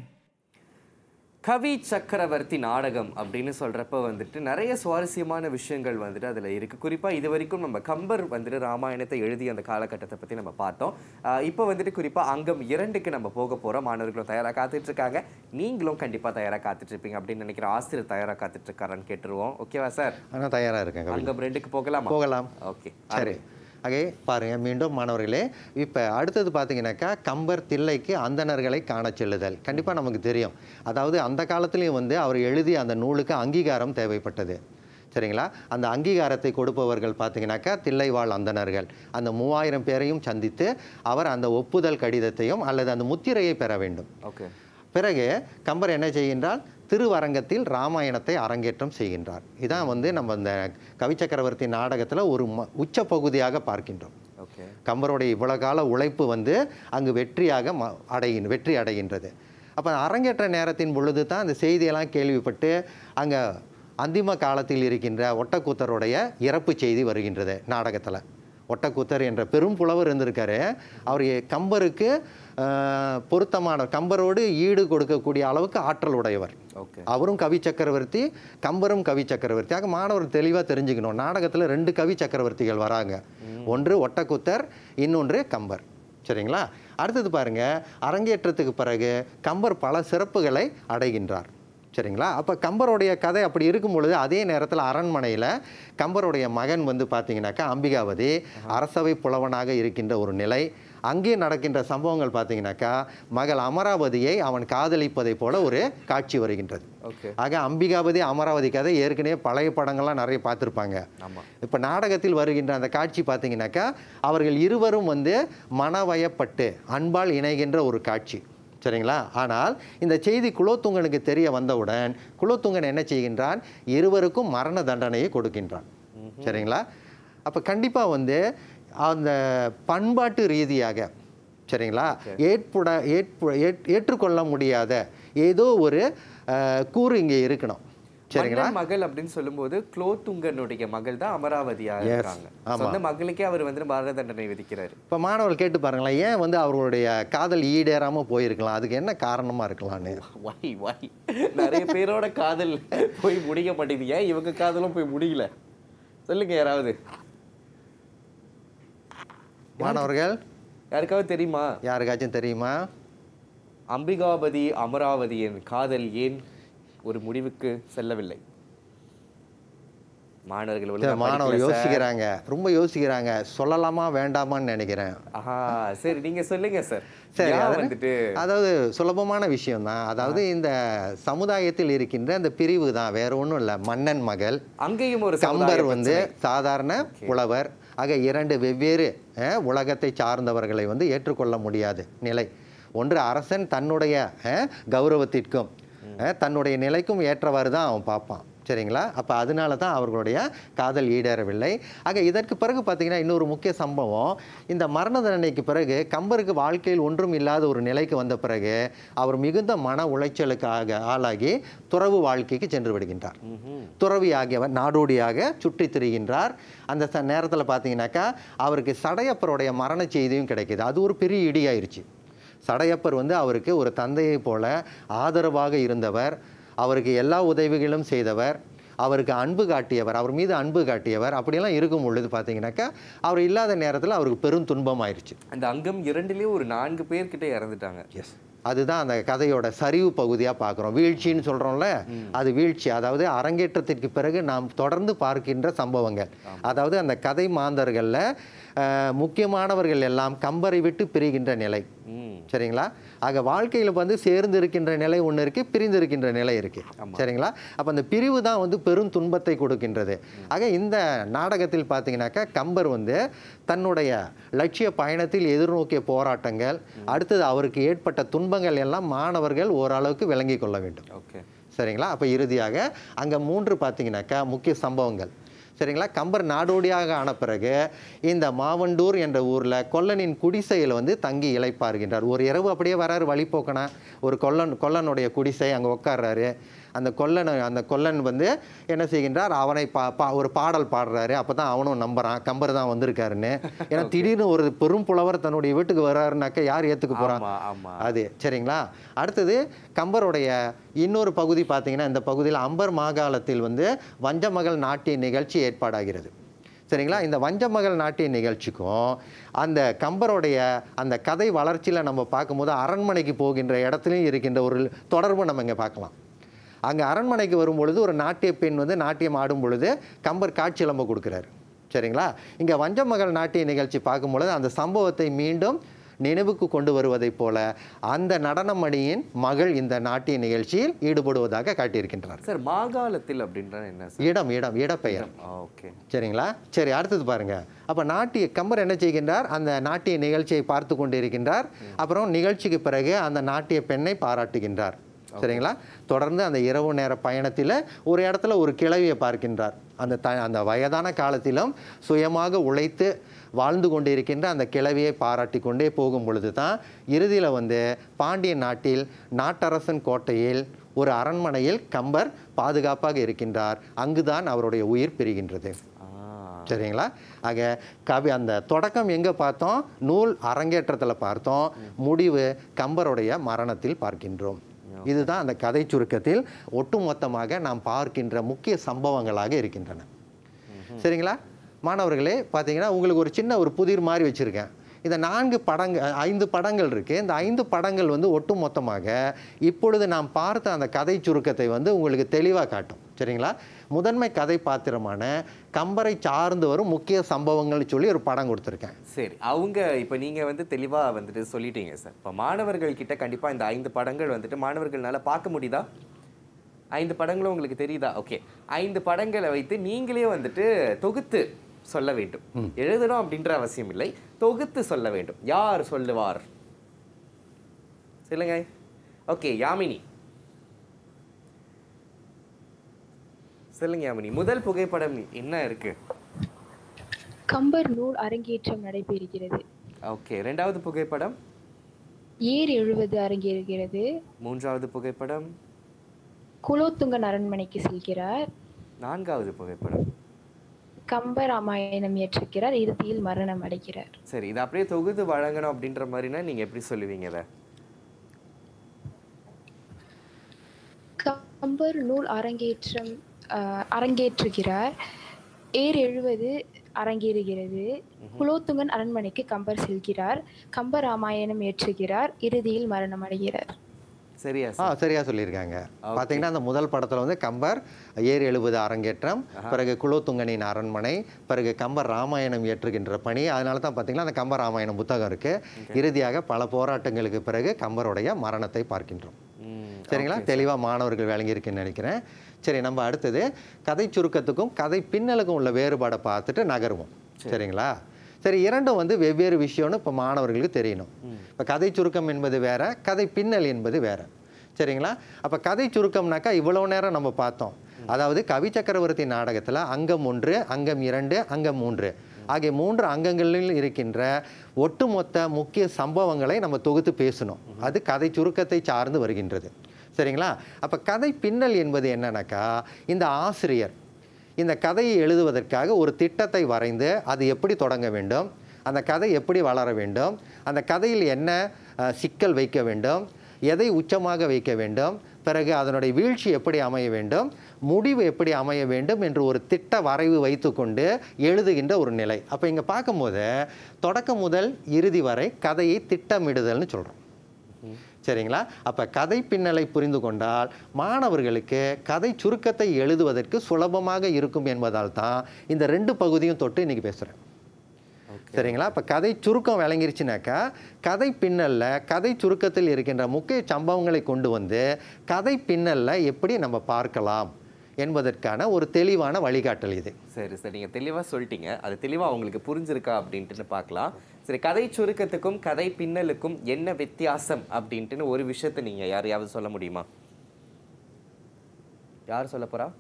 கவிச்சக்கரவர்த்தி நாடகம் அப்படின்னு சொல்கிறப்ப வந்துட்டு நிறைய சுவாரஸ்யமான விஷயங்கள் வந்துட்டு அதில் இருக்குது. குறிப்பாக இது வரைக்கும் நம்ம கம்பர் வந்துட்டு ராமாயணத்தை எழுதிய அந்த காலகட்டத்தை பற்றி நம்ம பார்த்தோம். இப்போ வந்துட்டு குறிப்பாக அங்கம் 2க்கு நம்ம போக போகிறோம். மாணவர்களும் தயாராக காத்துட்ருக்காங்க, நீங்களும் கண்டிப்பாக தயாராக காத்துட்ருப்பீங்க அப்படின்னு நினைக்கிற ஆசிரியர் தயாராக காத்துட்ருக்காரான்னு கேட்டுருவோம். ஓகேவா சார்? ஆனால் தயாராக இருக்கேன். அங்கம் 2க்கு போகலாம். ஓகே, சரி. ஆகவே பாருங்கள், மீண்டும் மாணவர்களே, இப்போ அடுத்தது பார்த்தீங்கன்னாக்கா கம்பர் தில்லைக்கு அந்தணர்களை காண செல்லுதல். கண்டிப்பாக நமக்கு தெரியும், அதாவது அந்த காலத்துலேயும் வந்து அவர் எழுதிய அந்த நூலுக்கு அங்கீகாரம் தேவைப்பட்டது. சரிங்களா? அந்த அங்கீகாரத்தை கொடுப்பவர்கள் பார்த்தீங்கன்னாக்கா தில்லைவாழ் அந்தணர்கள். அந்த 3000 பேரையும் சந்தித்து அவர் அந்த ஒப்புதல் கடிதத்தையும் அல்லது அந்த முத்திரையை பெற வேண்டும். பிறகு கம்பர் என்ன செய்கின்றார், திருவரங்கத்தில் ராமாயணத்தை அரங்கேற்றம் செய்கின்றார். இதான் வந்து நம்ம இந்த கவிச்சக்கரவர்த்தி நாடகத்தில் ஒரு உச்ச பகுதியாக பார்க்கின்றோம். கம்பருடைய இவ்வளவு கால உழைப்பு வந்து அங்கு வெற்றி அடைகின்றது. அப்போ அரங்கேற்ற நேரத்தின் பொழுது தான் அந்த செய்தியெல்லாம் கேள்விப்பட்டு அங்கே அந்திம காலத்தில் இருக்கின்ற ஒட்டக்கூத்தருடைய இறப்பு செய்தி வருகின்றது நாடகத்தில். ஒட்டக்கூத்தர் என்ற பெரும் புலவர் இருந்திருக்காரு. அவர் கம்பருக்கு பொருத்தமான, கம்பரோடு ஈடு கொடுக்கக்கூடிய அளவுக்கு ஆற்றல் உடையவர். அவரும் கவி சக்கரவர்த்தி, கம்பரும் கவி சக்கரவர்த்தி. ஆக மாணவர் தெளிவாக தெரிஞ்சுக்கணும், நாடகத்தில் 2 கவி சக்கரவர்த்திகள் வராங்க. ஒன்று ஒட்டக்கூத்தர், இன்னொன்று கம்பர். சரிங்களா? அடுத்தது பாருங்க, அரங்கேற்றத்துக்கு பிறகு கம்பர் பல சிறப்புகளை அடைகின்றார். சரிங்களா? அப்போ கம்பருடைய கதை அப்படி இருக்கும் பொழுது அதே நேரத்தில் அரண்மனையில் கம்பருடைய மகன் வந்து பார்த்தீங்கன்னாக்கா அம்பிகாவதி அரசவை புலவனாக இருக்கின்ற ஒரு நிலை. அங்கே நடக்கின்ற சம்பவங்கள் பார்த்தீங்கன்னாக்கா மகள் அமராவதியை அவன் காதலிப்பதை போல ஒரு காட்சி வருகின்றது. ஆக அம்பிகாவதி அமராவதி கதை ஏற்கனவே பழைய படங்கள்லாம் நிறைய பார்த்துருப்பாங்க. இப்போ நாடகத்தில் வருகின்ற அந்த காட்சி பார்த்தீங்கன்னாக்கா அவர்கள் இருவரும் வந்து மனவயப்பட்டு அன்பால் இணைகின்ற ஒரு காட்சி. சரிங்களா? ஆனால் இந்த செய்தி குலோத்துங்கனுக்கு தெரிய வந்தவுடன் குலோத்துங்கன் என்ன செய்கின்றான், இருவருக்கும் மரண தண்டனையை கொடுக்கின்றான். சரிங்களா? அப்போ கண்டிப்பாக வந்து அந்த பண்பாட்டு ரீதியாக, சரிங்களா, ஏற்றுக்கொள்ள முடியாத ஏதோ ஒரு கூறு இங்கே இருக்கணும். சரிங்களா? மகள் அப்படின்னு சொல்லும்போது குலோத்துங்கனுடைய மகள் தான் அமராவதியா இருக்காங்க. அந்த மகளுக்கே அவர் வந்து மரண தண்டனை விதிக்கிறார். இப்போ மாணவர்கள் கேட்டு பாருங்களேன், ஏன் வந்து அவர்களுடைய காதல் ஈடேறாம போயிருக்கலாம், அதுக்கு என்ன காரணமா இருக்கலாம்னு. நிறைய பேரோட காதல் போய் முடிய மாட்டேங்குது, ஏன் இவங்க காதலும் போய் முடியல? சொல்லுங்க யாராவது. மாணவர்கள் யாருக்காவது தெரியுமா? யாருக்காச்சும் தெரியுமா? அம்பிகாபதி அமராவதியின் காதல் ஏன் ஒரு முடிவுக்கு செல்லவில்லை? மாணவர் யோசிக்கிறாங்க, ரொம்ப யோசிக்கிறாங்க. சொல்லலாமா வேண்டாமான்னு நினைக்கிறேன். சரி நீங்க சொல்லுங்க சார். சரி, அதாவது சுலபமான விஷயம் தான். அதாவது இந்த சமுதாயத்தில் இருக்கின்ற அந்த பிரிவு தான், வேற ஒன்றும் இல்லை. மன்னன் மகள், அங்கேயும் ஒரு கம்பர் வந்து சாதாரண புலவர். ஆக இரண்டு வெவ்வேறு உலகத்தை சார்ந்தவர்களை வந்து ஏற்றுக்கொள்ள முடியாத நிலை. ஒன்று அரசன் தன்னுடைய கௌரவத்திற்கும் தன்னுடைய நிலைக்கும் ஏற்றவாறு தான் அவன் பார்ப்பான். சரிங்களா? அப்போ அதனால தான் அவர்களுடைய காதல் ஈடேறவில்லை. ஆக இதற்கு பிறகு பார்த்தீங்கன்னா இன்னொரு முக்கிய சம்பவம், இந்த மரண தண்டனைக்கு பிறகு கம்பருக்கு வாழ்க்கையில் ஒன்றும் இல்லாத ஒரு நிலைக்கு வந்த பிறகு அவர் மிகுந்த மன உளைச்சலுக்காக ஆளாகி துறவு வாழ்க்கைக்கு சென்று விடுகின்றார். துறவியாகியவர் நாடோடியாக சுற்றி திரிகின்றார். அந்த நேரத்தில் பார்த்தீங்கன்னாக்கா அவருக்கு சடையப்பருடைய மரண செய்தியும் கிடைக்கிது. அது ஒரு பெரிய இடியாயிருச்சு. சடையப்பர் வந்து அவருக்கு ஒரு தந்தையை போல ஆதரவாக இருந்தவர், அவருக்கு எல்லா உதவிகளும் செய்தவர், அவருக்கு அன்பு காட்டியவர், அவர் மீது அன்பு காட்டியவர். அப்படியெல்லாம் இருக்கும் பொழுது பார்த்தீங்கன்னாக்கா அவர் இல்லாத நேரத்தில் அவருக்கு பெரும் துன்பம் ஆயிடுச்சு. அந்த அங்கம் 2லயே ஒரு 4 பேர்கிட்ட இறந்துட்டாங்க. எஸ், அதுதான் அந்த கதையோட சரிவு பகுதியாக பார்க்குறோம். வீழ்ச்சின்னு சொல்கிறோம்ல, அது வீழ்ச்சி. அதாவது அரங்கேற்றத்திற்கு பிறகு நாம் தொடர்ந்து பார்க்கின்ற சம்பவங்கள். அதாவது அந்த கதை மாந்தர்களில் முக்கியமானவர்கள் எல்லாம் கம்பரை விட்டு பிரிகின்ற நிலை. சரிங்களா? ஆக வாழ்க்கையில் வந்து சேர்ந்து இருக்கின்ற நிலை ஒன்று இருக்குது, பிரிந்து இருக்கின்ற நிலை இருக்குது. சரிங்களா? அப்போ அந்த பிரிவு தான் வந்து பெரும் துன்பத்தை கொடுக்கின்றது. ஆக இந்த நாடகத்தில் பார்த்தீங்கன்னாக்கா கம்பர் வந்து தன்னுடைய லட்சிய பயணத்தில் எதிர்நோக்கிய போராட்டங்கள், அடுத்தது அவருக்கு ஏற்பட்ட துன்பங்கள் எல்லாம் மாணவர்கள் ஓரளவுக்கு விளங்கி கொள்ள வேண்டும். சரிங்களா? அப்போ இறுதியாக அங்கே 3 பார்த்தீங்கன்னாக்கா முக்கிய சம்பவங்கள். சரிங்களா? கம்பர் நாடோடியாக ஆன பிறகு இந்த மாவண்டூர் என்ற ஊரில் கொல்லனின் குடிசையில் வந்து தங்கி இளைப்பாருகின்றார். ஒரு இரவு அப்படியே வராரு வழிபோக்கனா, ஒரு கொல்லனுடைய குடிசை அங்கே உட்கார்றாரு. அந்த கொல்லன் வந்து என்ன செய்கின்றார், அவனை ஒரு பாடல் பாடுறாரு. அப்போ தான் அவனும் நம்புறான் கம்பர் தான் வந்திருக்காருன்னு. ஏன்னா திடீர்னு ஒரு பெரும் புலவர் தன்னுடைய வீட்டுக்கு வர்றாருனாக்கா யார் ஏற்றுக்க போகிறான்? அது சரிங்களா? அடுத்தது கம்பருடைய இன்னொரு பகுதி பார்த்தீங்கன்னா, இந்த பகுதியில் அம்பர் மாகாளத்தில் வந்து வஞ்சமகள் நாட்டிய நிகழ்ச்சி ஏற்பாடாகிறது. சரிங்களா? இந்த வஞ்சமகள் நாட்டிய நிகழ்ச்சிக்கும் அந்த கம்பருடைய அந்த கதை வளர்ச்சியில் நம்ம பார்க்கும்போது அரண்மனைக்கு போகின்ற இடத்துலையும் இருக்கின்ற ஒரு தொடர்பு நம்ம இங்கே பார்க்கலாம். அங்கே அரண்மனைக்கு வரும்பொழுது ஒரு நாட்டிய பெண் வந்து நாட்டியம் ஆடும் பொழுது கம்பர் காட்சி இளம்ப கொடுக்குறாரு. சரிங்களா? இங்கே வஞ்சமகள் நாட்டிய நிகழ்ச்சி பார்க்கும்பொழுது அந்த சம்பவத்தை மீண்டும் நினைவுக்கு கொண்டு வருவதைப் போல அந்த நடனமணியின் மகள் இந்த நாட்டிய நிகழ்ச்சியில் ஈடுபடுவதாக காட்டியிருக்கின்றார். சார், மாகாளத்தில் அப்படின்ற என்ன? இடப்பெயர். சரிங்களா? சரி, அடுத்தது பாருங்க. அப்போ கம்பர் என்ன செய்கின்றார், அந்த நாட்டிய நிகழ்ச்சியை பார்த்து கொண்டு இருக்கின்றார். அப்புறம் நிகழ்ச்சிக்கு பிறகு அந்த நாட்டிய பெண்ணை பாராட்டுகின்றார். சரிங்களா? தொடர்ந்து அந்த இரவு நேர பயணத்தில் ஒரு இடத்துல ஒரு கிழவியை பார்க்கின்றார். அந்த வயதான காலத்திலும் சுயமாக உழைத்து வாழ்ந்து கொண்டு இருக்கின்ற அந்த கிழவியை பாராட்டி கொண்டே போகும் பொழுது தான் இறுதியில் வந்து பாண்டிய நாட்டில் நாட்டரசன் கோட்டையில் ஒரு அரண்மனையில் கம்பர் பாதுகாப்பாக இருக்கின்றார். அங்குதான் அவருடைய உயிர் பிரிகின்றது. சரிங்களா? ஆக அந்த தொடக்கம் எங்கே பார்த்தோம்? நூல் அரங்கேற்றத்தில் பார்த்தோம். முடிவு கம்பருடைய மரணத்தில் பார்க்கின்றோம். இதுதான் அந்த கதை சுருக்கத்தில் ஒட்டுமொத்தமாக நாம் பார்க்கின்ற முக்கிய சம்பவங்களாக இருக்கின்றன. சரிங்களா மாணவர்களே? பார்த்தீங்கன்னா உங்களுக்கு ஒரு சின்ன ஒரு புதிர் மாதிரி வச்சுருக்கேன். இந்த 5 படங்கள் இருக்குது. இந்த 5 படங்கள் வந்து ஒட்டுமொத்தமாக இப்பொழுது நாம் பார்த்த அந்த கதை சுருக்கத்தை வந்து உங்களுக்கு தெளிவாக காட்டும். சரிங்களா? முதன்மை கதை பாத்திரமான கம்பரை சார்ந்து வரும் முக்கிய சம்பவங்கள் சொல்லி ஒரு படம் கொடுத்துருக்கேன். சரி, அவங்க இப்போ நீங்கள் வந்து தெளிவாக வந்துட்டு சொல்லிட்டீங்க சார். இப்போ மாணவர்கள் கிட்ட கண்டிப்பாக இந்த 5 படங்கள் வந்துட்டு மாணவர்களால் பார்க்க முடியுதா? 5 படங்களும் உங்களுக்கு தெரியுதா? ஓகே, 5 படங்களை வைத்து நீங்களே வந்துட்டு தொகுத்து சொல்ல வேண்டும். எழுதணும் அப்படின்ற அவசியம் இல்லை, தொகுத்து சொல்ல வேண்டும். யார் சொல்லுவார்? சொல்லுங்க. ஓகே, யாமினி சொல்லுங்க. யாமினி, முதல் புகைப்படம் என்ன இருக்கு? கம்பர் நூல் அரங்கேற்றம் நடைபெறுகிறது. ஓகே, இரண்டாவது புகைப்படம் ஏர் எழுவது அரங்கேறுகிறது. மூன்றாவது புகைப்படம் குலோத்துங்கன் அரண்மனைக்கு செல்கிறார். நான்காவது புகைப்படம் கம்பர் ராமாயணம் இயற்றுகிறார், இறுதியில் மரணம் அடைகிறார். சரி, இது அப்படியே தொகுத்து வழங்கணும் அப்படின்ற மாதிரினா நீங்க எப்படி சொல்லுவீங்க இதை? கம்பர் நூல் அரங்கேற்றுகிறார். ஏர் எழுவது அரங்கேறுகிறது. குலோத்துங்கன் அரண்மனைக்கு கம்பர் செல்கிறார். கம்ப ராமாயணம் இயற்றுகிறார். இறுதியில் மரணம் அடைகிறார். சரியா சரியா சொல்லியிருக்காங்க. பார்த்தீங்கன்னா அந்த முதல் படத்தில் வந்து கம்பர் ஏர் எழுவது அரங்கேற்றம், பிறகு குலோத்துங்கனின் அரண்மனை, பிறகு கம்பர் ராமாயணம் இயற்றுகின்ற பணி. அதனால தான் பார்த்தீங்கன்னா அந்த கம்ப ராமாயணம் புத்தகம் இருக்கு. இறுதியாக பல போராட்டங்களுக்கு பிறகு கம்பருடைய மரணத்தை பார்க்கின்றோம். சரிங்களா? தெளிவாக மாணவர்கள் விளங்கியிருக்குன்னு நினைக்கிறேன். சரி, நம்ம அடுத்தது கதை சுருக்கத்துக்கும் கதை பின்னலுக்கும் உள்ள வேறுபாடை பார்த்துட்டு நகருவோம். சரிங்களா? சரி, இரண்டும் வந்து வெவ்வேறு விஷயம்னு இப்போ மாணவர்களுக்கு தெரியணும். இப்போ கதை சுருக்கம் என்பது வேற, கதை பின்னல் என்பது வேற. சரிங்களா? அப்போ கதை சுருக்கம்னாக்கா இவ்வளோ நேரம் நம்ம பார்த்தோம். அதாவது கவிச்சக்கரவர்த்தி நாடகத்தில் அங்கம் 1, அங்கம் 2, அங்கம் 3 ஆகிய 3 அங்கங்களில் இருக்கின்ற ஒட்டுமொத்த முக்கிய சம்பவங்களை நம்ம தொகுத்து பேசணும். அது கதை சுருக்கத்தை சார்ந்து வருகின்றது. சரிங்களா? அப்போ கதை பின்னல் என்பது என்னன்னாக்கா, இந்த ஆசிரியர் இந்த கதையை எழுதுவதற்காக ஒரு திட்டத்தை வரைந்து அது எப்படி தொடங்க வேண்டும், அந்த கதை எப்படி வளர வேண்டும், அந்த கதையில் என்ன சிக்கல் வைக்க வேண்டும், எதை உச்சமாக வைக்க வேண்டும், பிறகு அதனுடைய வீழ்ச்சி எப்படி அமைய வேண்டும், முடிவு எப்படி அமைய வேண்டும் என்று ஒரு திட்ட வரைவு வைத்துக்கொண்டு எழுதுகின்ற ஒரு நிலை. அப்போ இங்கே பார்க்கும்போது தொடக்கம் முதல் இறுதி வரை கதையை திட்டமிடுதல்னு சொல்கிறோம். சரிங்களா? அப்போ கதை பின்னலை புரிந்து கொண்டால் மாணவர்களுக்கு கதை சுருக்கத்தை எழுதுவதற்கு சுலபமாக இருக்கும் என்பதால் தான் இந்த 2 பகுதியும் தொட்டு இன்றைக்கி பேசுகிறேன். சரிங்களா? இப்போ கதை சுருக்கம் விளங்கிருச்சுனாக்கா கதை பின்னலில் கதை சுருக்கத்தில் இருக்கின்ற முக்கிய சம்பவங்களை கொண்டு வந்து கதை பின்னலில் எப்படி நம்ம பார்க்கலாம் என்பதற்கான ஒரு தெளிவான வழிகாட்டல் இது. சரி, நீங்கள் தெளிவாக சொல்லிட்டீங்க. அது தெளிவாக உங்களுக்கு புரிஞ்சிருக்கா அப்படின்ட்டு பார்க்கலாம். சரி, கதை சுருக்கத்துக்கும் கதை பின்னலுக்கும் என்ன வித்தியாசம் அப்படின்ட்டு ஒரு விஷயத்தை நீங்கள் யாரையாவது சொல்ல முடியுமா? யார் சொல்ல போகிறா?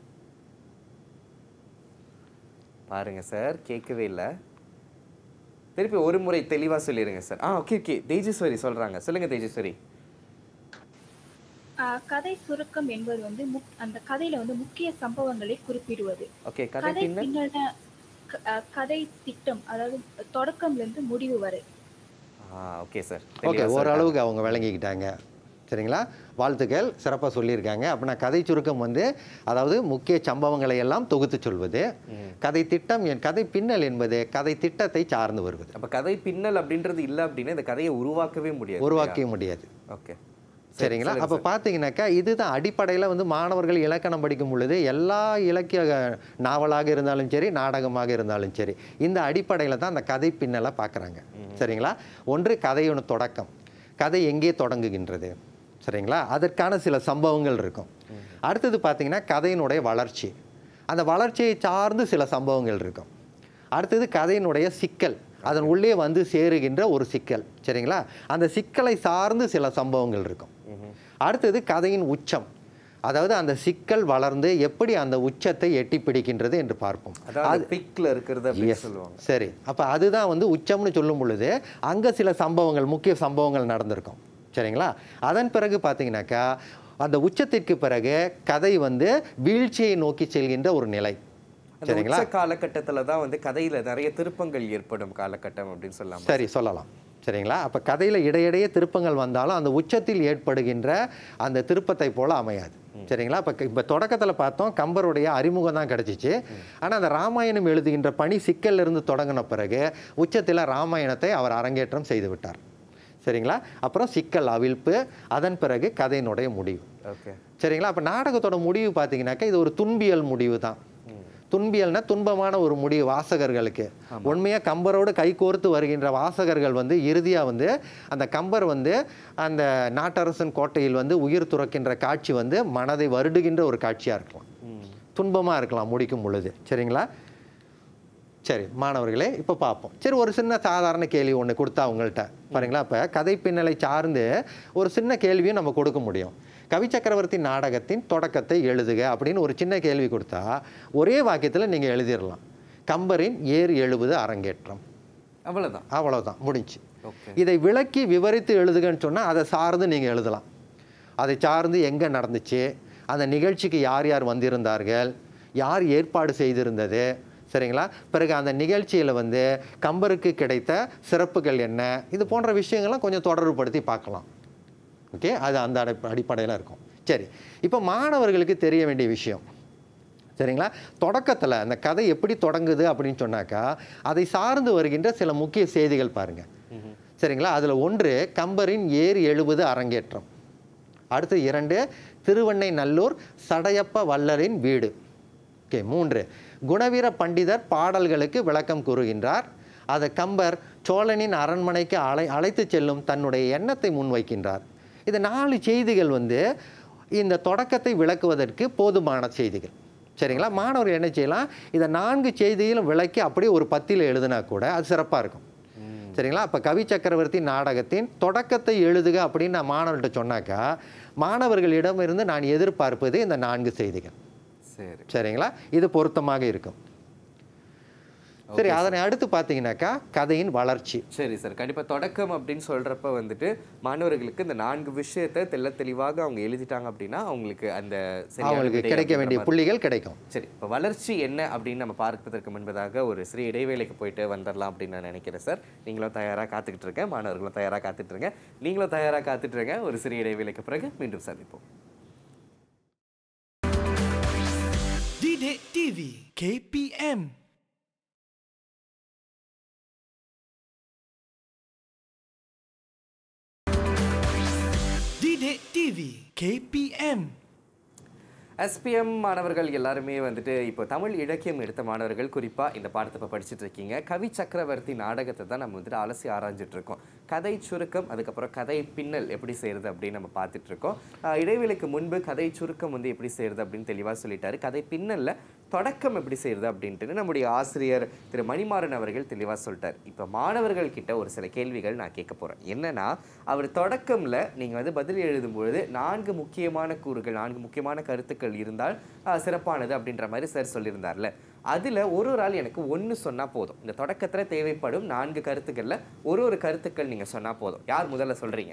பாருங்க சார், கேட்கவே இல்லை. திருப்பி ஒரு முறை தெளிவாக சொல்லிடுங்க சார். ஓகே, தேஜஸ்வரி சொல்கிறாங்க. சொல்லுங்கள் தேஜஸ்வரி. கதை சுருக்கம் என்பது வந்து அந்த கதையில வந்து முக்கிய சம்பவங்களை குறிப்பிடுவது. கதை பின்னல கதை திட்டம், அதாவது தொடக்கம்ல இருந்து முடிவு வரை. ஓகே சார், ஓகே, ஓரளவுக்கு அவங்க விளங்கிக்கிட்டாங்க. சரிங்களா? வாழ்த்துக்கள், சிறப்பாக சொல்லியிருக்காங்க. அப்படின்னா கதை சுருக்கம் வந்து அதாவது முக்கிய சம்பவங்களை எல்லாம் தொகுத்து சொல்வது. கதை திட்டம், கதை பின்னல் என்பது கதை திட்டத்தை சார்ந்து வருவது. அப்போ கதை பின்னல் அப்படின்றது இல்லை அப்படின்னா இந்த கதையை உருவாக்கவே முடியாது. ஓகே, சரிங்களா? அப்போ பார்த்தீங்கன்னாக்கா இதுதான் அடிப்படையில் வந்து மாணவர்கள் இலக்கணம் படிக்கும் பொழுது எல்லா இலக்கிய நாவலாக இருந்தாலும் சரி, நாடகமாக இருந்தாலும் சரி, இந்த அடிப்படையில் தான் அந்த கதை பின்னலை பார்க்குறாங்க. சரிங்களா? ஒன்று கதையோட தொடக்கம், கதை எங்கே தொடங்குகின்றது. சரிங்களா? அதற்கான சில சம்பவங்கள் இருக்கும். அடுத்தது பார்த்தீங்கன்னா கதையினுடைய வளர்ச்சி, அந்த வளர்ச்சியை சார்ந்து சில சம்பவங்கள் இருக்கும். அடுத்தது கதையினுடைய சிக்கல், அதன் உள்ளே வந்து சேருகின்ற ஒரு சிக்கல். சரிங்களா? அந்த சிக்கலை சார்ந்து சில சம்பவங்கள் இருக்கும். அடுத்தது கதையின் உச்சம், அதாவது அந்த சிக்கல் வளர்ந்து எப்படி அந்த உச்சத்தை எட்டி பிடிக்கின்றது என்று பார்ப்போம். அது பிக்ல இருக்கிறது சொல்லுவாங்க. சரி, அப்போ அதுதான் வந்து உச்சம்னு சொல்லும் பொழுது அங்கே சில சம்பவங்கள், முக்கிய சம்பவங்கள் நடந்திருக்கும். சரிங்களா? அதன் பிறகு பார்த்தீங்கன்னாக்கா அந்த உச்சத்திற்கு பிறகு கதை வந்து வீழ்ச்சியை நோக்கி செல்கின்ற ஒரு நிலை. சரிங்களா? காலகட்டத்தில் தான் வந்து கதையில் நிறைய திருப்பங்கள் ஏற்படும் காலகட்டம் அப்படின்னு சொல்லலாம். சரி, சொல்லலாம். சரிங்களா? அப்போ கதையில் இடையிடையே திருப்பங்கள் வந்தாலும் அந்த உச்சத்தில் ஏற்படுகின்ற அந்த திருப்பத்தை போல அமையாது. சரிங்களா? இப்போ தொடக்கத்தில் பார்த்தோம் கம்பருடைய அறிமுகம் தான் கிடச்சிச்சு. ஆனால் அந்த ராமாயணம் எழுதுகின்ற பணி சிக்கலிருந்து தொடங்கின பிறகு உச்சத்தில் ராமாயணத்தை அவர் அரங்கேற்றம் செய்து விட்டார். சரிங்களா? அப்புறம் சிக்கல் அவிழ்ப்பு, அதன் பிறகு கதையினுடைய முடிவு. சரிங்களா? அப்போ நாடகத்தோட முடிவு பார்த்தீங்கன்னாக்கா இது ஒரு துன்பியல் முடிவு தான். துன்பியல்னா துன்பமான ஒரு முடிவு வாசகர்களுக்கு. உண்மையாக கம்பரோடு கைகோர்த்து வருகின்ற வாசகர்கள் வந்து இறுதியாக வந்து அந்த கம்பர் வந்து அந்த நாட்டரசன் கோட்டையில் வந்து உயிர் துறக்கின்ற காட்சி வந்து மனதை வருடுகின்ற ஒரு காட்சியாக இருக்கலாம், துன்பமாக இருக்கலாம் முடிக்கும் பொழுது. சரிங்களா? சரி மாணவர்களே, இப்போ பார்ப்போம். சரி, ஒரு சின்ன சாதாரண கேள்வி ஒன்று கொடுத்தா உங்கள்கிட்ட பாருங்களா. இப்போ கதை பின்னலை சார்ந்து ஒரு சின்ன கேள்வியும் நம்ம கொடுக்க முடியும். கவிச்சக்கரவர்த்தி நாடகத்தின் தொடக்கத்தை எழுதுக அப்படின்னு ஒரு சின்ன கேள்வி கொடுத்தா ஒரே வாக்கியத்தில் நீங்கள் எழுதிடலாம், கம்பரின் ஏர் எழுவது அரங்கேற்றம். அவ்வளோதான், முடிஞ்சு. இதை விளக்கி விவரித்து எழுதுகன்னு சொன்னால் அதை சார்ந்து நீங்கள் எழுதலாம். அதை சார்ந்து எங்கே நடந்துச்சு, அந்த நிகழ்ச்சிக்கு யார் யார் வந்திருந்தார்கள், யார் ஏற்பாடு செய்திருந்தது. சரிங்களா? பிறகு அந்த நிகழ்ச்சியில் வந்து கம்பருக்கு கிடைத்த சிறப்புகள் என்ன, இது போன்ற விஷயங்கள்லாம் கொஞ்சம் தொடர்புபடுத்தி பார்க்கலாம். ஓகே, அது அந்த அடிப்படையில் இருக்கும். சரி, இப்போ மாணவர்களுக்கு தெரிய வேண்டிய விஷயம், சரிங்களா? தொடக்கத்தில் அந்த கதை எப்படி தொடங்குது அப்படின்னு சொன்னாக்கா அதை சார்ந்து வருகின்ற சில முக்கிய செய்திகள் பாருங்கள். சரிங்களா? அதில் ஒன்று கம்பரின் ஏர் 70 அரங்கேற்றம். அடுத்து 2 திருவெண்ணெய்நல்லூர் சடையப்ப வள்ளலின் வீடு. ஓகே. 3 குணவீர பண்டிதர் பாடல்களுக்கு விளக்கம் கூறுகின்றார். அதை கம்பர் சோழனின் அரண்மனைக்கு அழைத்து செல்லும் தன்னுடைய எண்ணத்தை முன்வைக்கின்றார். இது 4 செய்திகள் இந்த தொடக்கத்தை விளக்குவதற்கு போதுமான செய்திகள். சரிங்களா? மாணவர்கள் என்ன செய்யலாம், இதை 4 செய்தியிலும் விளக்கி அப்படியே ஒரு பத்தியில் எழுதினா கூட அது சிறப்பாக இருக்கும். சரிங்களா? அப்போ கவிச்சக்கரவர்த்தி நாடகத்தின் தொடக்கத்தை எழுதுக அப்படின்னு நான் மாணவர்கள்ட்ட சொன்னாக்கா மாணவர்களிடமிருந்து நான் எதிர்பார்ப்பது இந்த 4 செய்திகள். சரிங்களா? இது பொருத்தமாக இருக்கும். சரி, அதனை அடுத்து பார்த்தீங்கன்னாக்கா கதையின் வளர்ச்சி. சரி சார், கண்டிப்பாக தொடக்கம் அப்படின்னு சொல்கிறப்ப மாணவர்களுக்கு இந்த 4 விஷயத்தை தெளிவாக அவங்க எழுதிட்டாங்க அப்படின்னா அவங்களுக்கு அவங்களுக்கு கிடைக்க வேண்டிய புள்ளிகள் கிடைக்கும். சரி, இப்போ வளர்ச்சி என்ன அப்படின்னு நம்ம பார்ப்பதற்கு முன்பதாக ஒரு சிறிய இடைவேளைக்கு போயிட்டு வந்துடலாம் அப்படின்னு நான் நினைக்கிறேன் சார். நீங்களும் தயாராக காத்துக்கிட்டு இருக்கேன், மாணவர்களும் தயாராக காத்துட்ருங்க, நீங்களும் தயாராக காத்துட்ருங்க. ஒரு சிறிய இடைவேளைக்கு பிறகு மீண்டும் சந்திப்போம். DidikTV KPM. DidikTV KPM. SPM மாணவர்கள் எல்லாருமே இப்போ தமிழ் இலக்கியம் எடுத்த மாணவர்கள் குறிப்பாக இந்த பாடத்தை இப்போ படிச்சுட்டு இருக்கீங்க. கவிச்சக்கரவர்த்தி நாடகத்தை தான் நம்ம அலசி ஆராய்ஞ்சிட்டு இருக்கோம். கதை சுருக்கம், அதுக்கப்புறம் கதை பின்னல் எப்படி செய்கிறது அப்படின்னு நம்ம பார்த்துட்டு இருக்கோம். இடைவேளைக்கு முன்பு கதை சுருக்கம் எப்படி செய்கிறது அப்படின்னு தெளிவாக சொல்லிட்டாரு. கதை பின்னல்ல தொடக்கம் எப்படி செய்கிறது அப்படின்ட்டு நம்முடைய ஆசிரியர் திரு மணிமாறன் அவர்கள் தெளிவாக சொல்லிட்டார். இப்போ மாணவர்கள் கிட்ட ஒரு சில கேள்விகள் நான் கேட்க போகிறேன். என்னன்னா, அவர் தொடக்கம்ல நீங்கள் பதில் எழுதும்பொழுது 4 முக்கியமான கூறுகள், 4 முக்கியமான கருத்துக்கள் இருந்தால் சிறப்பானது அப்படின்ற மாதிரி சார் சொல்லியிருந்தார்ல. அதில் ஒரு ஆள் எனக்கு 1 சொன்னால் போதும். இந்த தொடக்கத்தில் தேவைப்படும் 4 கருத்துக்களில் ஒரு கருத்துக்கள் நீங்கள் சொன்னால் போதும். யார் முதல்ல சொல்கிறீங்க?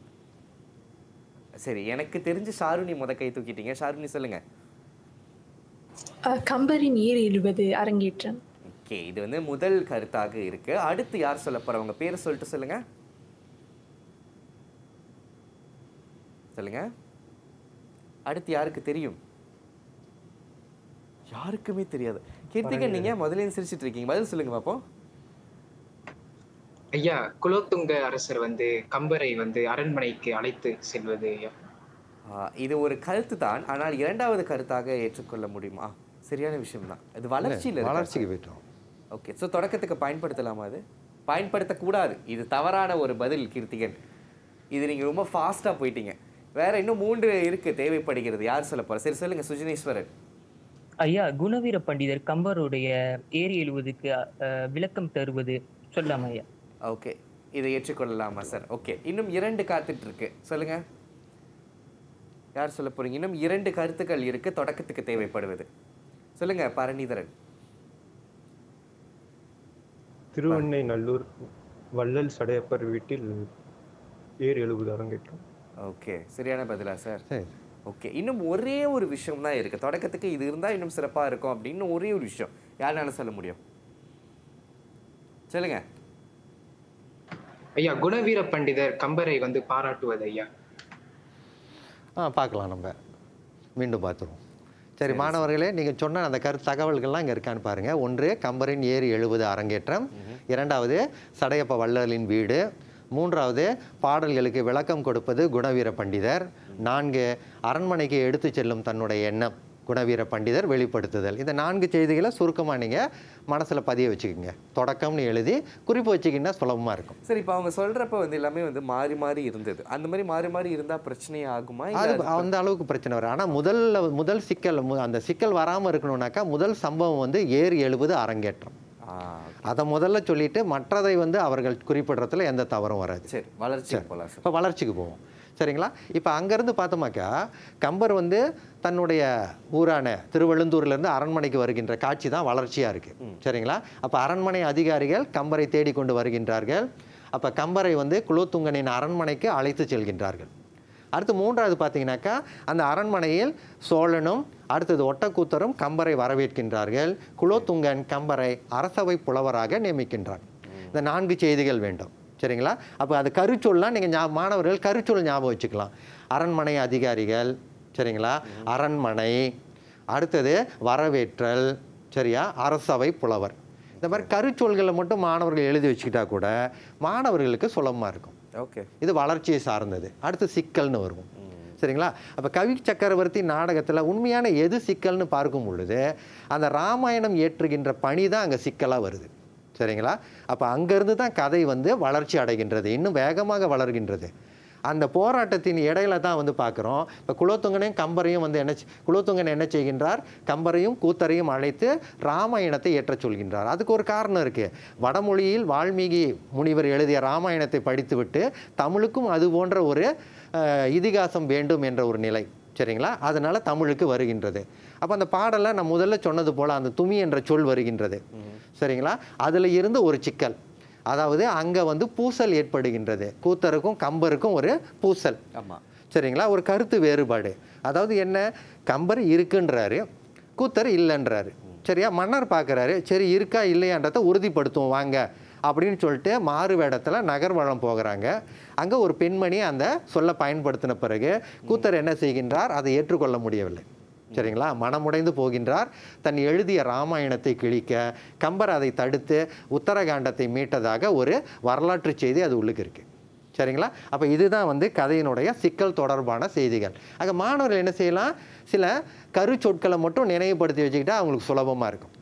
சரி, எனக்கு தெரிஞ்சு ஷாருனி கை தூக்கிட்டீங்க. ஷாருனி சொல்லுங்க. கம்பரின் ஏர் 70 அரங்கேற்றம். ஓகே, இது முதல் கருத்தாக இருக்கு. அடுத்து யார் சொல்ல போறவங்க பேரை சொல்லிட்டு சொல்லுங்க. சொல்லுங்க. அடுத்து யாருக்கு தெரியும்? யாருக்குமே தெரியாது. கீர்த்திகன், நீங்க முதல்ல சிரிச்சிட்டு இருக்கீங்க, பதில் சொல்லுங்க பாப்போம். ஐயா, குலோத்துங்க அரசர் கம்பரை அரண்மனைக்கு அழைத்து செல்வது. ஐயா, இது ஒரு கருத்து தான், ஆனால் 2வது கருத்தாக ஏற்றுக்கொள்ள முடியுமா? சரியான விஷயம் தான். இது வளர்ச்சிக்கு போயிட்டோம். ஓகே, ஸோ தொடக்கத்துக்கு பயன்படுத்தலாமா? அது பயன்படுத்தக்கூடாது. இது தவறான ஒரு பதில் கீர்த்திகன். இது நீங்கள் ரொம்ப ஃபாஸ்ட்டாக போயிட்டீங்க. வேற இன்னும் 3 இருக்கு தேவைப்படுகிறது. யார் சொல்ல போற? சரி சொல்லுங்க சுஜினேஸ்வரன். ஐயா, குணவீர பண்டிதர் கம்பருடைய ஏரி 70க்கு விளக்கம் தருவது சொல்லலாமா ஐயா? ஓகே, இதை ஏற்றுக்கொள்ளலாமா சார்? ஓகே, இன்னும் 2 காத்துட்டு இருக்கு. சொல்லுங்க, யார் சொல்ல போறீங்க? இன்னும் 2 கருத்துக்கள் இருக்கு தொடக்கத்துக்கு தேவைப்படுவது. சொல்லுங்க பரணிதரன். திருவெண்ணெய்நல்லூர் வள்ளல் சடையப்பர் வீட்டில் ஏர் 70 அரங்கேற்றம். ஓகே, சரியான பதிலா சார்? ஓகே, இன்னும் ஒரே ஒரு விஷயம் தான் இருக்கு. தொடக்கத்துக்கு இது இருந்தால் இன்னும் சிறப்பாக இருக்கும் அப்படின்னு ஒரே ஒரு விஷயம் யாருனால சொல்ல முடியும்? சொல்லுங்க. ஐயா, குணவீர பண்டிதர் கம்பரை பாராட்டுவது. ஐயா, பார்க்கலாம், நம்ம மீண்டும் பார்த்துருவோம். சரி மாணவர்களே, நீங்கள் சொன்ன அந்த தகவல்கள்லாம் இங்கே இருக்கான்னு பாருங்கள். 1 கம்பரின் ஏர் 70 அரங்கேற்றம், 2வது சடையப்ப வள்ளலின் வீடு, 3வது பாடல்களுக்கு விளக்கம் கொடுப்பது குணவீர பண்டிதர், 4 அரண்மனைக்கு எடுத்து செல்லும் தன்னுடைய எண்ணம் குணவீர பண்டிதர் வெளிப்படுத்துதல். இந்த 4 செய்திகளை சுருக்கமாக நீங்கள் மனசில் பதிய வச்சுக்கோங்க. தொடக்கம்னு எழுதி குறிப்பு வச்சுக்கிங்கன்னா சுலபமாக இருக்கும். சரி, இப்போ அவங்க சொல்கிறப்ப எல்லாமே மாறி மாறி இருந்தது. அந்த மாதிரி மாறி மாறி இருந்தால் பிரச்சனையே ஆகுமா? அது அந்த அளவுக்கு பிரச்சனை வரும். ஆனால் முதல் சிக்கல், அந்த சிக்கல் வராமல் இருக்கணும்னாக்கா முதல் சம்பவம் ஏர் 70 அரங்கேற்றம். அதை முதல்ல சொல்லிட்டு மற்றதை அவர்கள் குறிப்பிடுறதுல எந்த தவறும் வராது. சரி, வளர்ச்சி போகலாம். இப்போ வளர்ச்சிக்கு போவோம். சரிங்களா? இப்போ அங்கேருந்து பார்த்தோமாக்கா கம்பர் தன்னுடைய ஊரான திருவள்ளந்தூர்லேருந்து அரண்மனைக்கு வருகின்ற காட்சி தான் வளர்ச்சியாக இருக்குது. சரிங்களா? அப்போ அரண்மனை அதிகாரிகள் கம்பரை தேடிக்கொண்டு வருகின்றார்கள். அப்போ கம்பரை குலோத்துங்கனின் அரண்மனைக்கு அழைத்து செல்கின்றார்கள். அடுத்து 3வது பார்த்தீங்கன்னாக்கா அந்த அரண்மனையில் சோழனும் அடுத்தது ஒட்டக்கூத்தரும் கம்பரை வரவேற்கின்றார்கள். குலோத்துங்கன் கம்பரை அரசவை புலவராக நியமிக்கின்றார். இந்த 4 செய்திகள் வேண்டும். சரிங்களா? அப்போ அது கருச்சொல்லாம் நீங்கள் மாணவர்கள் கருச்சொல் ஞாபகம் வச்சுக்கலாம். அரண்மனை அதிகாரிகள், சரிங்களா, அரண்மனை, அடுத்தது வரவேற்றல், சரியா, அரசவை புலவர். இந்த மாதிரி கருச்சொல்களை மட்டும் மாணவர்கள் எழுதி வச்சுக்கிட்டா கூட மாணவர்களுக்கு சுலபமாக இருக்கும். ஓகே, இது வளர்ச்சியை சார்ந்தது. அடுத்து சிக்கல்னு வருவோம். சரிங்களா? அப்போ கவி சக்கரவர்த்தி நாடகத்தில் உண்மையான எது சிக்கல்னு பார்க்கும் பொழுது அந்த ராமாயணம் ஏற்றுகின்ற பணி தான் அங்கே சிக்கலாக வருது. சரிங்களா? அப்போ அங்கேருந்து தான் கதை வந்து வளர்ச்சி அடைகின்றது, இன்னும் வேகமாக வளர்கின்றது. அந்த போராட்டத்தின் இடையில தான் வந்து பார்க்குறோம். இப்போ குலோத்துங்கனையும் கம்பரையும் வந்து குலோத்துங்கன் என்ன செய்கின்றார்? கம்பரையும் கூத்தரையும் அழைத்து ராமாயணத்தை ஏற்றச் சொல்கின்றார். அதுக்கு ஒரு காரணம் இருக்குது. வடமொழியில் வால்மீகி முனிவர் எழுதிய ராமாயணத்தை படித்துவிட்டு தமிழுக்கும் அது போன்ற ஒரு இதிகாசம் வேண்டும் என்ற ஒரு நிலை. சரிங்களா? அதனால தமிழுக்கு வருகின்றது. அப்போ அந்த பாடலை நான் முதல்ல சொன்னது போல் அந்த துமி என்ற சொல் வருகின்றது. சரிங்களா? அதில் இருந்து ஒரு சிக்கல், அதாவது அங்கே வந்து பூசல் ஏற்படுகின்றது. கூத்தருக்கும் கம்பருக்கும் ஒரு பூசல். ஆமாம். சரிங்களா? ஒரு கருத்து வேறுபாடு. அதாவது என்ன, கம்பர் இருக்குன்றாரு, கூத்தர் இல்லைன்றாரு. சரியா? மன்னர் பார்க்குறாரு, சரி இருக்கா இல்லையான்றதை உறுதிப்படுத்துவோம் வாங்க அப்படின்னு சொல்லிட்டு மாறு வேடத்தில் நகர்வலம் போகிறாங்க. அங்கே ஒரு பெண்மணி அந்த சொல்ல பயன்படுத்தின பிறகு கூத்தர் என்ன செய்கின்றார்? அதை ஏற்றுக்கொள்ள முடியவில்லை. சரிங்களா? மனமுடைந்து போகின்றார். தன் எழுதிய ராமாயணத்தை கிழிக்க கம்பர் அதை தடுத்து உத்தரகாண்டத்தை மீட்டதாக ஒரு வரலாற்று செய்தி அது உள்ளுக்கு இருக்குது. சரிங்களா? அப்போ இதுதான் வந்து கதையினுடைய சிக்கல் தொடர்பான செய்திகள். ஆக மாணவர்கள் என்ன செய்யலாம்? சில கருச்சொற்களை மட்டும் நினைவுபடுத்தி வச்சுக்கிட்டா அவங்களுக்கு சுலபமாக இருக்கும்.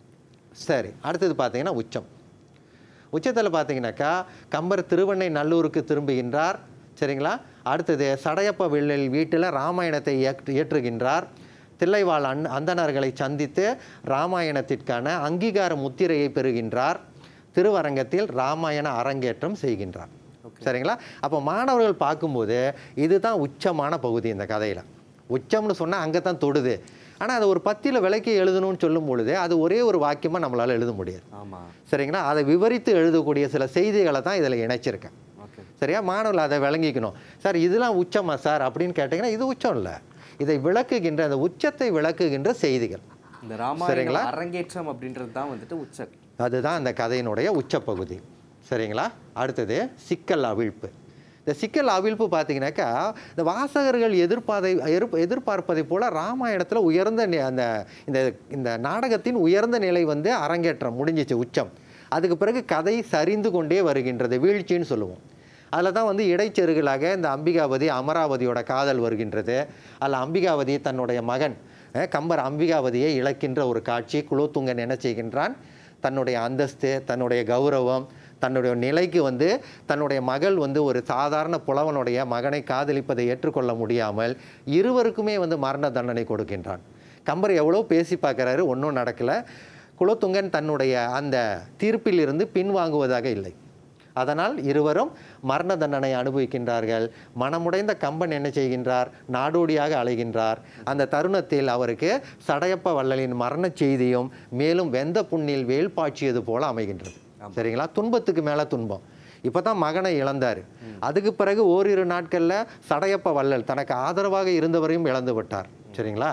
சரி, அடுத்தது பார்த்தீங்கன்னா உச்சம். உச்சத்தில் பார்த்தீங்கன்னாக்கா கம்பர் திருவண்ணை நல்லூருக்கு திரும்புகின்றார். சரிங்களா? அடுத்தது சடையப்ப வில்லில் வீட்டில் ராமாயணத்தை ஏற்றுகின்றார். தில்லைவாழ் அந்தணர்களை சந்தித்து ராமாயணத்திற்கான அங்கீகார முத்திரையை பெறுகின்றார். திருவரங்கத்தில் ராமாயண அரங்கேற்றம் செய்கின்றார். சரிங்களா? அப்போ மாணவர்கள் பார்க்கும்போது இதுதான் உச்சமான பகுதி இந்த கதையில். உச்சம்னு சொன்னால் அங்கே தான் தொடுது. ஆனால் அதை ஒரு பத்தியில் விளக்கி எழுதணும்னு சொல்லும் பொழுது அது ஒரே ஒரு வாக்கியமாக நம்மளால் எழுத முடியாது. ஆமாம். சரிங்களா? அதை விவரித்து எழுதக்கூடிய சில செய்திகளை தான் இதில் இணைச்சிருக்கேன். சரியா? மாணவர்கள் அதை விளங்கிக்கணும். சார் இதெல்லாம் உச்சமா சார் அப்படின்னு கேட்டிங்கன்னா இது உச்சம் இல்லை, இதை விளக்குகின்ற அந்த உச்சத்தை விளக்குகின்ற செய்திகள். இந்த ராமாயண அரங்கேற்றம் அப்படின்றது தான் வந்துட்டு உச்சம். அதுதான் அந்த கதையினுடைய உச்சப்பகுதி. சரிங்களா? அடுத்தது சிக்கல் அவிழ்ப்பு. இந்த சிக்கல் அவிழ்ப்பு பார்த்தீங்கன்னாக்கா இந்த வாசகர்கள் எதிர்பார்ப்பதை போல ராமாயணத்தில் உயர்ந்த அந்த இந்த நாடகத்தின் உயர்ந்த நிலை வந்து அரங்கேற்றம் முடிஞ்சிச்சு, உச்சம். அதுக்கு பிறகு கதை சரிந்து கொண்டே வருகின்றது, வீழ்ச்சின்னு சொல்லுவோம். அதில் தான் வந்து இடைச்செருகலாக இந்த அம்பிகாவதி அமராவதியோட காதல் வருகின்றது. அதில் அம்பிகாவதி தன்னுடைய மகன் கம்பர் அம்பிகாவதியை இழக்கின்ற ஒரு காட்சி. குலோத்துங்கன் என்ன செய்கின்றான்? தன்னுடைய அந்தஸ்து, தன்னுடைய கௌரவம், தன்னுடைய நிலைக்கு வந்து தன்னுடைய மகள் வந்து ஒரு சாதாரண புலவனுடைய மகனை காதலிப்பதை ஏற்றுக்கொள்ள முடியாமல் இருவருக்குமே வந்து மரண தண்டனை கொடுக்கின்றான். கம்பர் எவ்வளோ பேசி பார்க்குறாரு, ஒன்றும் நடக்கலை. குலோத்துங்கன் தன்னுடைய அந்த தீர்ப்பில் இருந்து பின்வாங்குவதாக இல்லை. அதனால் இருவரும் மரண தண்டனை அனுபவிக்கின்றார்கள். மனமுடைந்த கம்பன் என்ன செய்கின்றார்? நாடோடியாக அலைகின்றார். அந்த தருணத்தில் அவருக்கு சடையப்ப வள்ளலின் மரண செய்தியும் மேலும் வெந்த புண்ணில் வேல் பாய்ச்சியது போல அமைகின்றது. சரிங்களா? துன்பத்துக்கு மேலே துன்பம். இப்போ தான் மகனை இழந்தார். அதுக்கு பிறகு ஓரிரு நாட்களில் சடையப்ப வள்ளல் தனக்கு ஆதரவாக இருந்தவரையும் இழந்து விட்டார். சரிங்களா?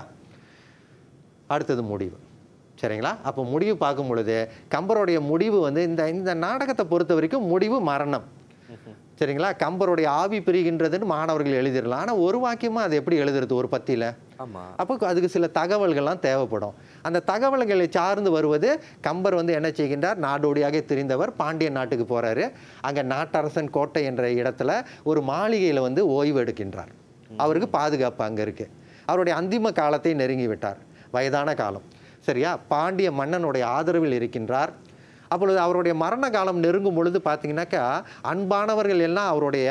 அடுத்தது முடிவு. சரிங்களா? அப்போ முடிவு பார்க்கும் பொழுது கம்பருடைய முடிவு வந்து இந்த நாடகத்தை பொறுத்த வரைக்கும் முடிவு மரணம். சரிங்களா? கம்பருடைய ஆவி பிரிகின்றதுன்னு மாணவர்கள் எழுதிடலாம். ஆனால் ஒரு வாக்கியமாக அது எப்படி எழுதுறது ஒரு பத்தியில்? அப்போ அதுக்கு சில தகவல்கள்லாம் தேவைப்படும். அந்த தகவல்களை சார்ந்து வருவது கம்பர் வந்து என்ன செய்கின்றார்? நாடோடியாக திரிந்தவர் பாண்டியன் நாட்டுக்கு போகிறாரு. அங்கே நாட்டரசன் கோட்டை என்ற இடத்துல ஒரு மாளிகையில் வந்து ஓய்வு எடுக்கின்றார். அவருக்கு பாதுகாப்பு அங்கே இருக்குது. அவருடைய அந்திம காலத்தை நெருங்கி விட்டார், வயதான காலம். சரியா? பாண்டிய மன்னனுடைய ஆதரவில் இருக்கின்றார். அப்பொழுது அவருடைய மரண காலம் நெருங்கும் பொழுது பார்த்தீங்கன்னாக்கா அன்பானவர்கள் எல்லாம் அவருடைய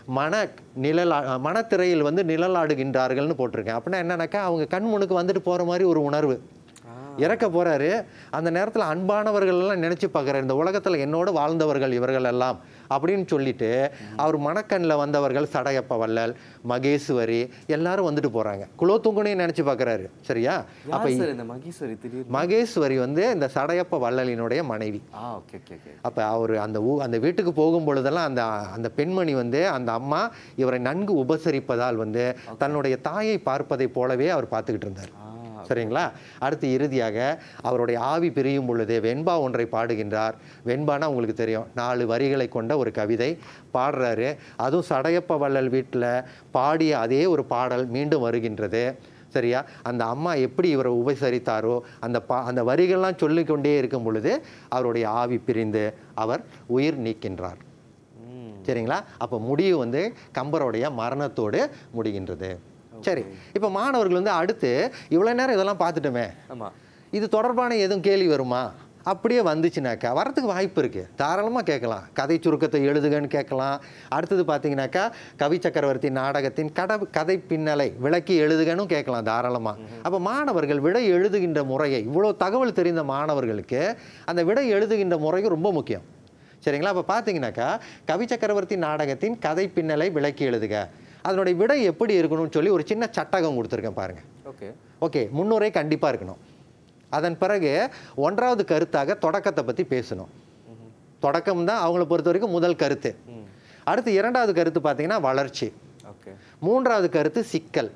மனத்திரையில் வந்து நிழலாடுகின்றார்கள்னு போட்டிருக்கேன். அப்படின்னா என்னன்னாக்கா அவங்க கண் முனுக்கு வந்துட்டு போகிற மாதிரி ஒரு உணர்வு. இறக்க போகிறாரு. அந்த நேரத்தில் அன்பானவர்கள் எல்லாம் நினச்சி பார்க்குறாரு, இந்த உலகத்தில் என்னோடு வாழ்ந்தவர்கள் இவர்கள் எல்லாம் அப்படின்னு சொல்லிட்டு அவர் மணக்கண்ணில் வந்தவர்கள் சடையப்ப வள்ளல், மகேஸ்வரி எல்லாரும் வந்துட்டு போகிறாங்க. குலோத்துங்கனையும் நினச்சி பார்க்குறாரு. சரியா? அப்போ மகேஸ்வரி வந்து இந்த சடையப்ப வள்ளலினுடைய மனைவி. அப்போ அவர் அந்த வீட்டுக்கு போகும் பொழுதெல்லாம் அந்த பெண்மணி வந்து அந்த அம்மா இவரை நன்கு உபசரிப்பதால் வந்து தன்னுடைய தாயை பார்ப்பதை போலவே அவர் பார்த்துக்கிட்டு இருந்தார். சரிங்களா? அடுத்து இறுதியாக அவருடைய ஆவி பிரியும் பொழுது வெண்பா ஒன்றை பாடுகின்றார். வெண்பானா உங்களுக்கு தெரியும், 4 வரிகளை கொண்ட ஒரு கவிதை பாடுறாரு. அதுவும் சடையப்ப வள்ளல் வீட்டில் பாடிய அதே ஒரு பாடல் மீண்டும் வருகின்றது. சரியா? அந்த அம்மா எப்படி இவரை உபசரித்தாரோ அந்த வரிகள்லாம் சொல்லிக்கொண்டே இருக்கும் பொழுது அவருடைய ஆவி பிரிந்து அவர் உயிர் நீக்கின்றார். சரிங்களா? அப்போ முடிவு வந்து கம்பருடைய மரணத்தோடு முடிகின்றது. சரி, இப்போ மாணவர்கள் வந்து அடுத்து இவ்வளோ நேரம் இதெல்லாம் பார்த்துட்டோமே, இது தொடர்பான எதுவும் கேள்வி வருமா? அப்படியே வந்துச்சுனாக்கா வரத்துக்கு வாய்ப்பு இருக்குது, தாராளமாக கேட்கலாம். கதை சுருக்கத்தை எழுதுகன்னு கேட்கலாம். அடுத்தது பார்த்தீங்கன்னாக்கா கவிச்சக்கரவர்த்தி நாடகத்தின் கதை பின்னலை விளக்கி எழுதுகன்னு கேட்கலாம் தாராளமாக. அப்போ மாணவர்கள் விடை எழுதுகின்ற முறையை, இவ்வளோ தகவல் தெரிந்த மாணவர்களுக்கு அந்த விடை எழுதுகின்ற முறையும் ரொம்ப முக்கியம். சரிங்களா? அப்போ பார்த்தீங்கன்னாக்கா கவிச்சக்கரவர்த்தி நாடகத்தின் கதை பின்னலை விளக்கி எழுதுக, அதனுடைய விடை எப்படி இருக்கணும்னு சொல்லி ஒரு சின்ன சட்டகம் கொடுத்துருக்கேன் பாருங்கள். ஓகே, முன்னுரை கண்டிப்பாக இருக்கணும். அதன் பிறகு 1வது கருத்தாக தொடக்கத்தை பற்றி பேசணும். தொடக்கம் தான் அவங்கள பொறுத்த வரைக்கும் முதல் கருத்து. அடுத்து 2வது கருத்து பார்த்தீங்கன்னா வளர்ச்சி, 3வது கருத்து சிக்கல்,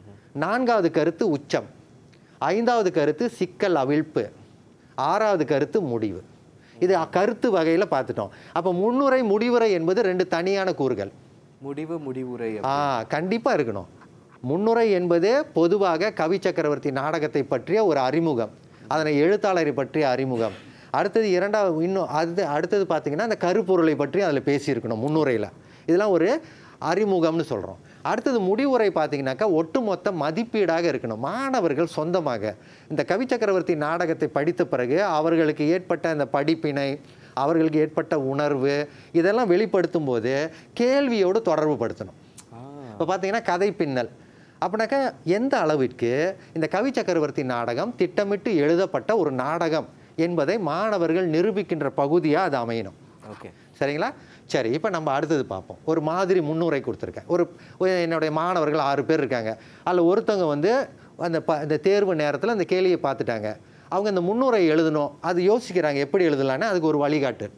4வது கருத்து உச்சம், 5வது கருத்து சிக்கல் அவிழ்ப்பு, 6வது கருத்து முடிவு. இது கருத்து வகையில் பார்த்துட்டோம். அப்போ முன்னுரை முடிவுரை என்பது 2 தனியான கூறுகள். முடிவுரை கண்டிப்பாக இருக்கணும். முன்னுரை என்பது பொதுவாக கவிச்சக்கரவர்த்தி நாடகத்தை பற்றிய ஒரு அறிமுகம், அதனை எழுத்தாளரை பற்றிய அறிமுகம். அடுத்தது அடுத்தது பார்த்தீங்கன்னா அந்த கருப்பொருளை பற்றி அதில் பேசியிருக்கணும் முன்னுரையில். இதெல்லாம் ஒரு அறிமுகம்னு சொல்கிறோம். அடுத்தது முடிவுரை பார்த்தீங்கன்னாக்கா ஒட்டுமொத்த மதிப்பீடாக இருக்கணும். மாணவர்கள் சொந்தமாக இந்த கவிச்சக்கரவர்த்தி நாடகத்தை படித்த பிறகு அவர்களுக்கு ஏற்பட்ட அந்த படிப்பினை, அவர்களுக்கு ஏற்பட்ட உணர்வு, இதெல்லாம் வெளிப்படுத்தும் போது கேள்வியோடு தொடர்பு படுத்தணும். இப்போ பார்த்தீங்கன்னா கதை பின்னல் அப்படின்னாக்கா எந்த அளவிற்கு இந்த கவிச்சக்கரவர்த்தி நாடகம் திட்டமிட்டு எழுதப்பட்ட ஒரு நாடகம் என்பதை மாணவர்கள் நிரூபிக்கின்ற பகுதியாக அது அமையணும். சரிங்களா? சரி, இப்போ நம்ம அடுத்தது பார்ப்போம். ஒரு மாதிரி முன்னுரை கொடுத்துருக்கேன். என்னுடைய மாணவர்கள் 6 பேர் இருக்காங்க. அதில் ஒருத்தவங்க வந்து அந்த தேர்வு நேரத்தில் அந்த கேள்வியை பார்த்துட்டாங்க. அவங்க இந்த முன்னுரை எழுதணும், அது யோசிக்கிறாங்க எப்படி எழுதலான்னு. அதுக்கு ஒரு வழிகாட்டு.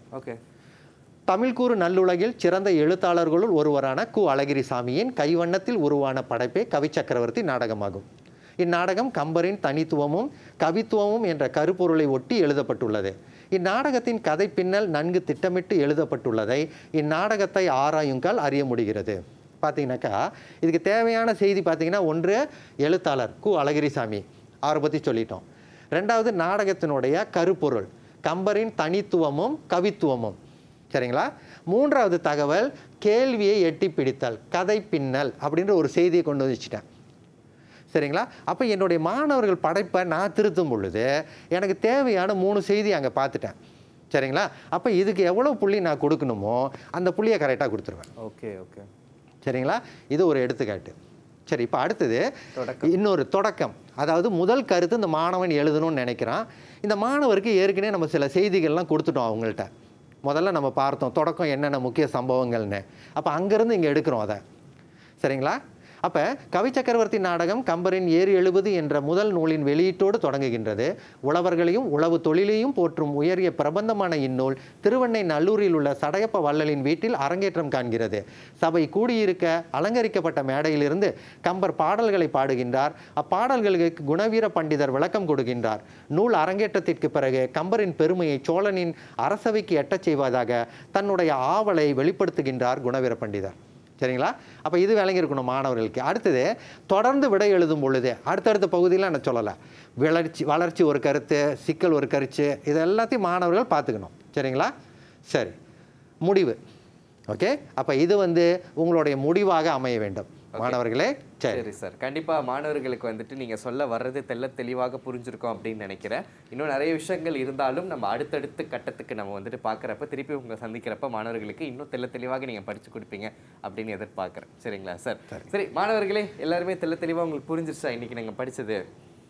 தமிழ்கூறு நல்லுலகில் சிறந்த எழுத்தாளர்களுள் ஒருவரான கு. அழகிரிசாமியின் கைவண்ணத்தில் உருவான படைப்பே கவிச்சக்கரவர்த்தி நாடகமாகும். இந்நாடகம் கம்பரின் தனித்துவமும் கவித்துவமும் என்ற கருப்பொருளை ஒட்டி எழுதப்பட்டுள்ளது. இந்நாடகத்தின் கதை பின்னல் நன்கு திட்டமிட்டு எழுதப்பட்டுள்ளதை இந்நாடகத்தை ஆராயுங்கள் அறிய முடிகிறது. பார்த்தீங்கன்னாக்கா இதுக்கு தேவையான செய்தி பார்த்தீங்கன்னா, ஒன்று எழுத்தாளர் கு. அழகிரிசாமி, அவரை பற்றி சொல்லிட்டோம். 2வது நாடகத்தினுடைய கருப்பொருள் கம்பரின் தனித்துவமும் கவித்துவமும். சரிங்களா? 3வது தகவல் கேள்வியை எட்டி பிடித்தல், கதை பின்னல் அப்படின்ற ஒரு செய்தியை கொண்டு வச்சுட்டேன். சரிங்களா? அப்போ என்னுடைய மாணவர்கள் படைப்பை நான் திருத்தும் பொழுது எனக்கு தேவையான 3 செய்தி அங்கே பார்த்துட்டேன். சரிங்களா? அப்போ இதுக்கு எவ்வளோ புள்ளி நான் கொடுக்கணுமோ அந்த புள்ளியை கரெக்டாக கொடுத்துருவேன். சரிங்களா? இது ஒரு எடுத்துக்காட்டு. சரி, இப்போ அடுத்தது இன்னொரு தொடக்கம். அதாவது முதல் கருத்து இந்த மாணவன் எழுதணும்னு நினைக்கிறான். இந்த மாணவருக்கு ஏற்கனவே நம்ம சில செய்திகள்லாம் கொடுத்துட்டோம் அவங்கள்ட்ட. முதல்ல நம்ம பார்த்தோம் தொடக்கம் என்னென்ன முக்கிய சம்பவங்கள்னு. அப்போ அங்கேருந்து இங்கே எடுக்கிறோம் அதை. சரிங்களா? அப்போ கவிச்சக்கரவர்த்தி நாடகம் கம்பரின் ஏறு 70 என்ற முதல் நூலின் வெளியீட்டோடு தொடங்குகின்றது. உழவர்களையும் உழவு தொழிலையும் போற்றும் உயரிய பிரபந்தமான இந்நூல் திருவண்ணை நல்லூரில் உள்ள சடையப்ப வள்ளலின் வீட்டில் அரங்கேற்றம் காண்கிறது. சபை கூடியிருக்க அலங்கரிக்கப்பட்ட மேடையிலிருந்து கம்பர் பாடல்களை பாடுகின்றார். அப்பாடல்களுக்கு குணவீர பண்டிதர் விளக்கம் கொடுக்கின்றார். நூல் அரங்கேற்றத்திற்கு பிறகு கம்பரின் பெருமையை சோழனின் அரசவைக்கு எட்டச் செய்வதாக தன்னுடைய ஆவலை வெளிப்படுத்துகின்றார் குணவீர பண்டிதர். சரிங்களா? அப்போ இது விளங்கியிருக்கணும் மாணவர்களுக்கு. அடுத்தது தொடர்ந்து விடை எழுதும் பொழுது அடுத்தடுத்த பகுதியில் நான் சொல்லலை, வளர்ச்சி ஒரு கருத்து, சிக்கல் ஒரு கருத்து, இது எல்லாத்தையும் மாணவர்கள் பார்த்துக்கணும். சரிங்களா? சரி, முடிவு. ஓகே, அப்போ இது வந்து உங்களுடைய முடிவாக அமைய வேண்டும் மாணவர்களே. சரி சார், கண்டிப்பாக மாணவர்களுக்கு வந்துட்டு நீங்கள் சொல்ல வர்றது தெளிவாக புரிஞ்சிருக்கோம் அப்படின்னு நினைக்கிறேன். இன்னும் நிறைய விஷயங்கள் இருந்தாலும் நம்ம அடுத்தடுத்த கட்டத்துக்கு நம்ம வந்துட்டு பார்க்குறப்ப திருப்பி உங்களை சந்திக்கிறப்ப மாணவர்களுக்கு இன்னும் தெளிவாக நீங்கள் படித்து கொடுப்பீங்க அப்படின்னு எதிர்பார்க்குறேன். சரிங்களா சார்? சரி மாணவர்களே, எல்லாருமே தெளிவாக உங்களுக்கு புரிஞ்சிருச்சா இன்னைக்கு நீங்கள் படித்தது?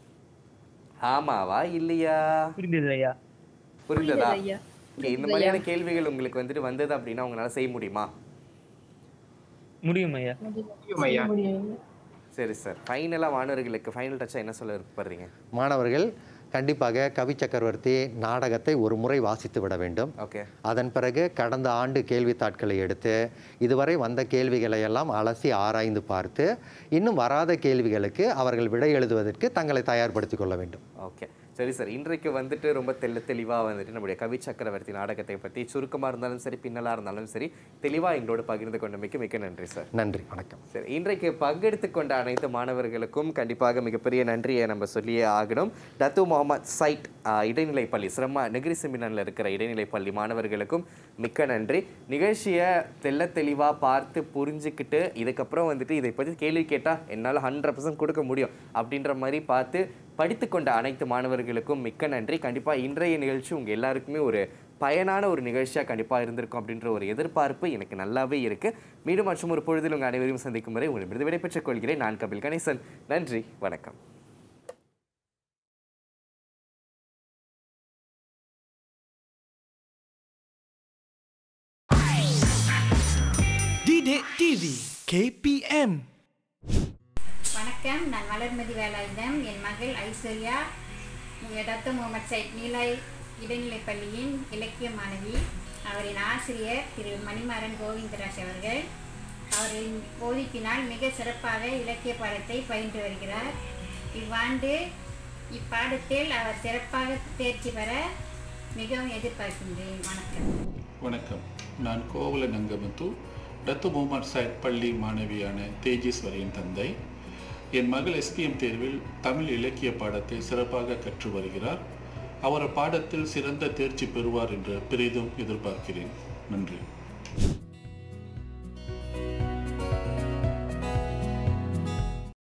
ஆமாவா இல்லையா? புரிந்ததா? இந்த மாதிரியான கேள்விகள் உங்களுக்கு வந்துட்டு வந்தது அப்படின்னா உங்களால் செய்ய முடியுமா? முடியும் ஐயா. சரி சார், ஃபைனலாக மாணவர்களுக்கு ஃபைனல் டச்சாக என்ன சொல்ல விருப்பப்படுறீங்க? மாணவர்கள் கண்டிப்பாக கவிச்சக்கரவர்த்தி நாடகத்தை ஒரு முறை வாசித்து விட வேண்டும். அதன் பிறகு கடந்த ஆண்டு கேள்வித்தாட்களை எடுத்து இதுவரை வந்த கேள்விகளை எல்லாம் அலசி ஆராய்ந்து பார்த்து இன்னும் வராத கேள்விகளுக்கு அவர்கள் விடை எழுதுவதற்கு தங்களை தயார்படுத்திக் கொள்ள வேண்டும். ஓகே சரி சார், இன்றைக்கு வந்துட்டு ரொம்ப தெளிவாக வந்துட்டு நம்முடைய கவிச்சக்கரவர்த்தி நாடகத்தை பற்றி சுருக்கமாக இருந்தாலும் சரி பின்னலாக இருந்தாலும் சரி தெளிவாக எங்களோட பகிர்ந்து கொண்டமைக்கு மிக்க நன்றி சார். நன்றி, வணக்கம். சரி, இன்றைக்கு பங்கெடுத்து கொண்ட அனைத்து மாணவர்களுக்கும் கண்டிப்பாக மிகப்பெரிய நன்றியை நம்ம சொல்லியே ஆகணும். டத்து முகமது சைட் இடைநிலைப்பள்ளி நெகிரி செமினாரில் இருக்கிற இடைநிலைப்பள்ளி மாணவர்களுக்கும் மிக்க நன்றி. நிகழ்ச்சியை தெளிவாக பார்த்து புரிஞ்சுக்கிட்டு இதுக்கப்புறம் வந்துட்டு இதை பற்றி கேள்வி கேட்டால் என்னால் 100% கொடுக்க முடியும் அப்படின்ற மாதிரி பார்த்து படித்து கொண்ட அனைத்து மாணவர்களுக்கும் மிக்க நன்றி. கண்டிப்பாக இன்றைய நிகழ்ச்சி உங்கள் எல்லாருக்குமே ஒரு பயனான ஒரு நிகழ்ச்சியாக கண்டிப்பாக இருந்திருக்கும் அப்படின்ற ஒரு எதிர்பார்ப்பு எனக்கு நல்லாவே இருக்குது. மீண்டும் மற்றும் ஒரு பொழுதில் உங்கள் அனைவரையும் சந்திக்கும் வரை உங்களிடம் விடைபெற்றுக் கொள்கிறேன். நான் கபில் கணேசன். நன்றி, வணக்கம். DidikTV KPM. வணக்கம், நான் வளர்மதி வேலாயுதம். என் மகள் Aishwarya Dato Mohamad Said Nilai இடைநிலைப்பள்ளியின் இலக்கிய மாணவி. அவரின் ஆசிரியர் திரு மணிமாறன் கோவிந்தராஜ் அவர்கள். அவரின் போதிப்பினால் மிக சிறப்பாக இலக்கிய பாடத்தை பயின்று வருகிறார். இவ்வாண்டு இப்பாடத்தில் அவர் சிறப்பாக தேர்ச்சி பெற மிகவும் எதிர்பார்க்கின்றேன். வணக்கம். வணக்கம், நான் Kovala Nangamuthu, Dato Mohamad Said பள்ளி மாணவியான தேஜேஸ்வரியின் தந்தை. என் மகள் SPM தேர்வில் தமிழ் இலக்கிய பாடத்தை சிறப்பாக கற்று வருகிறார். அவர் பாடத்தில் சிறந்த தேர்ச்சி பெறுவார் என்று பெரிதும் எதிர்பார்க்கிறேன். நன்றி.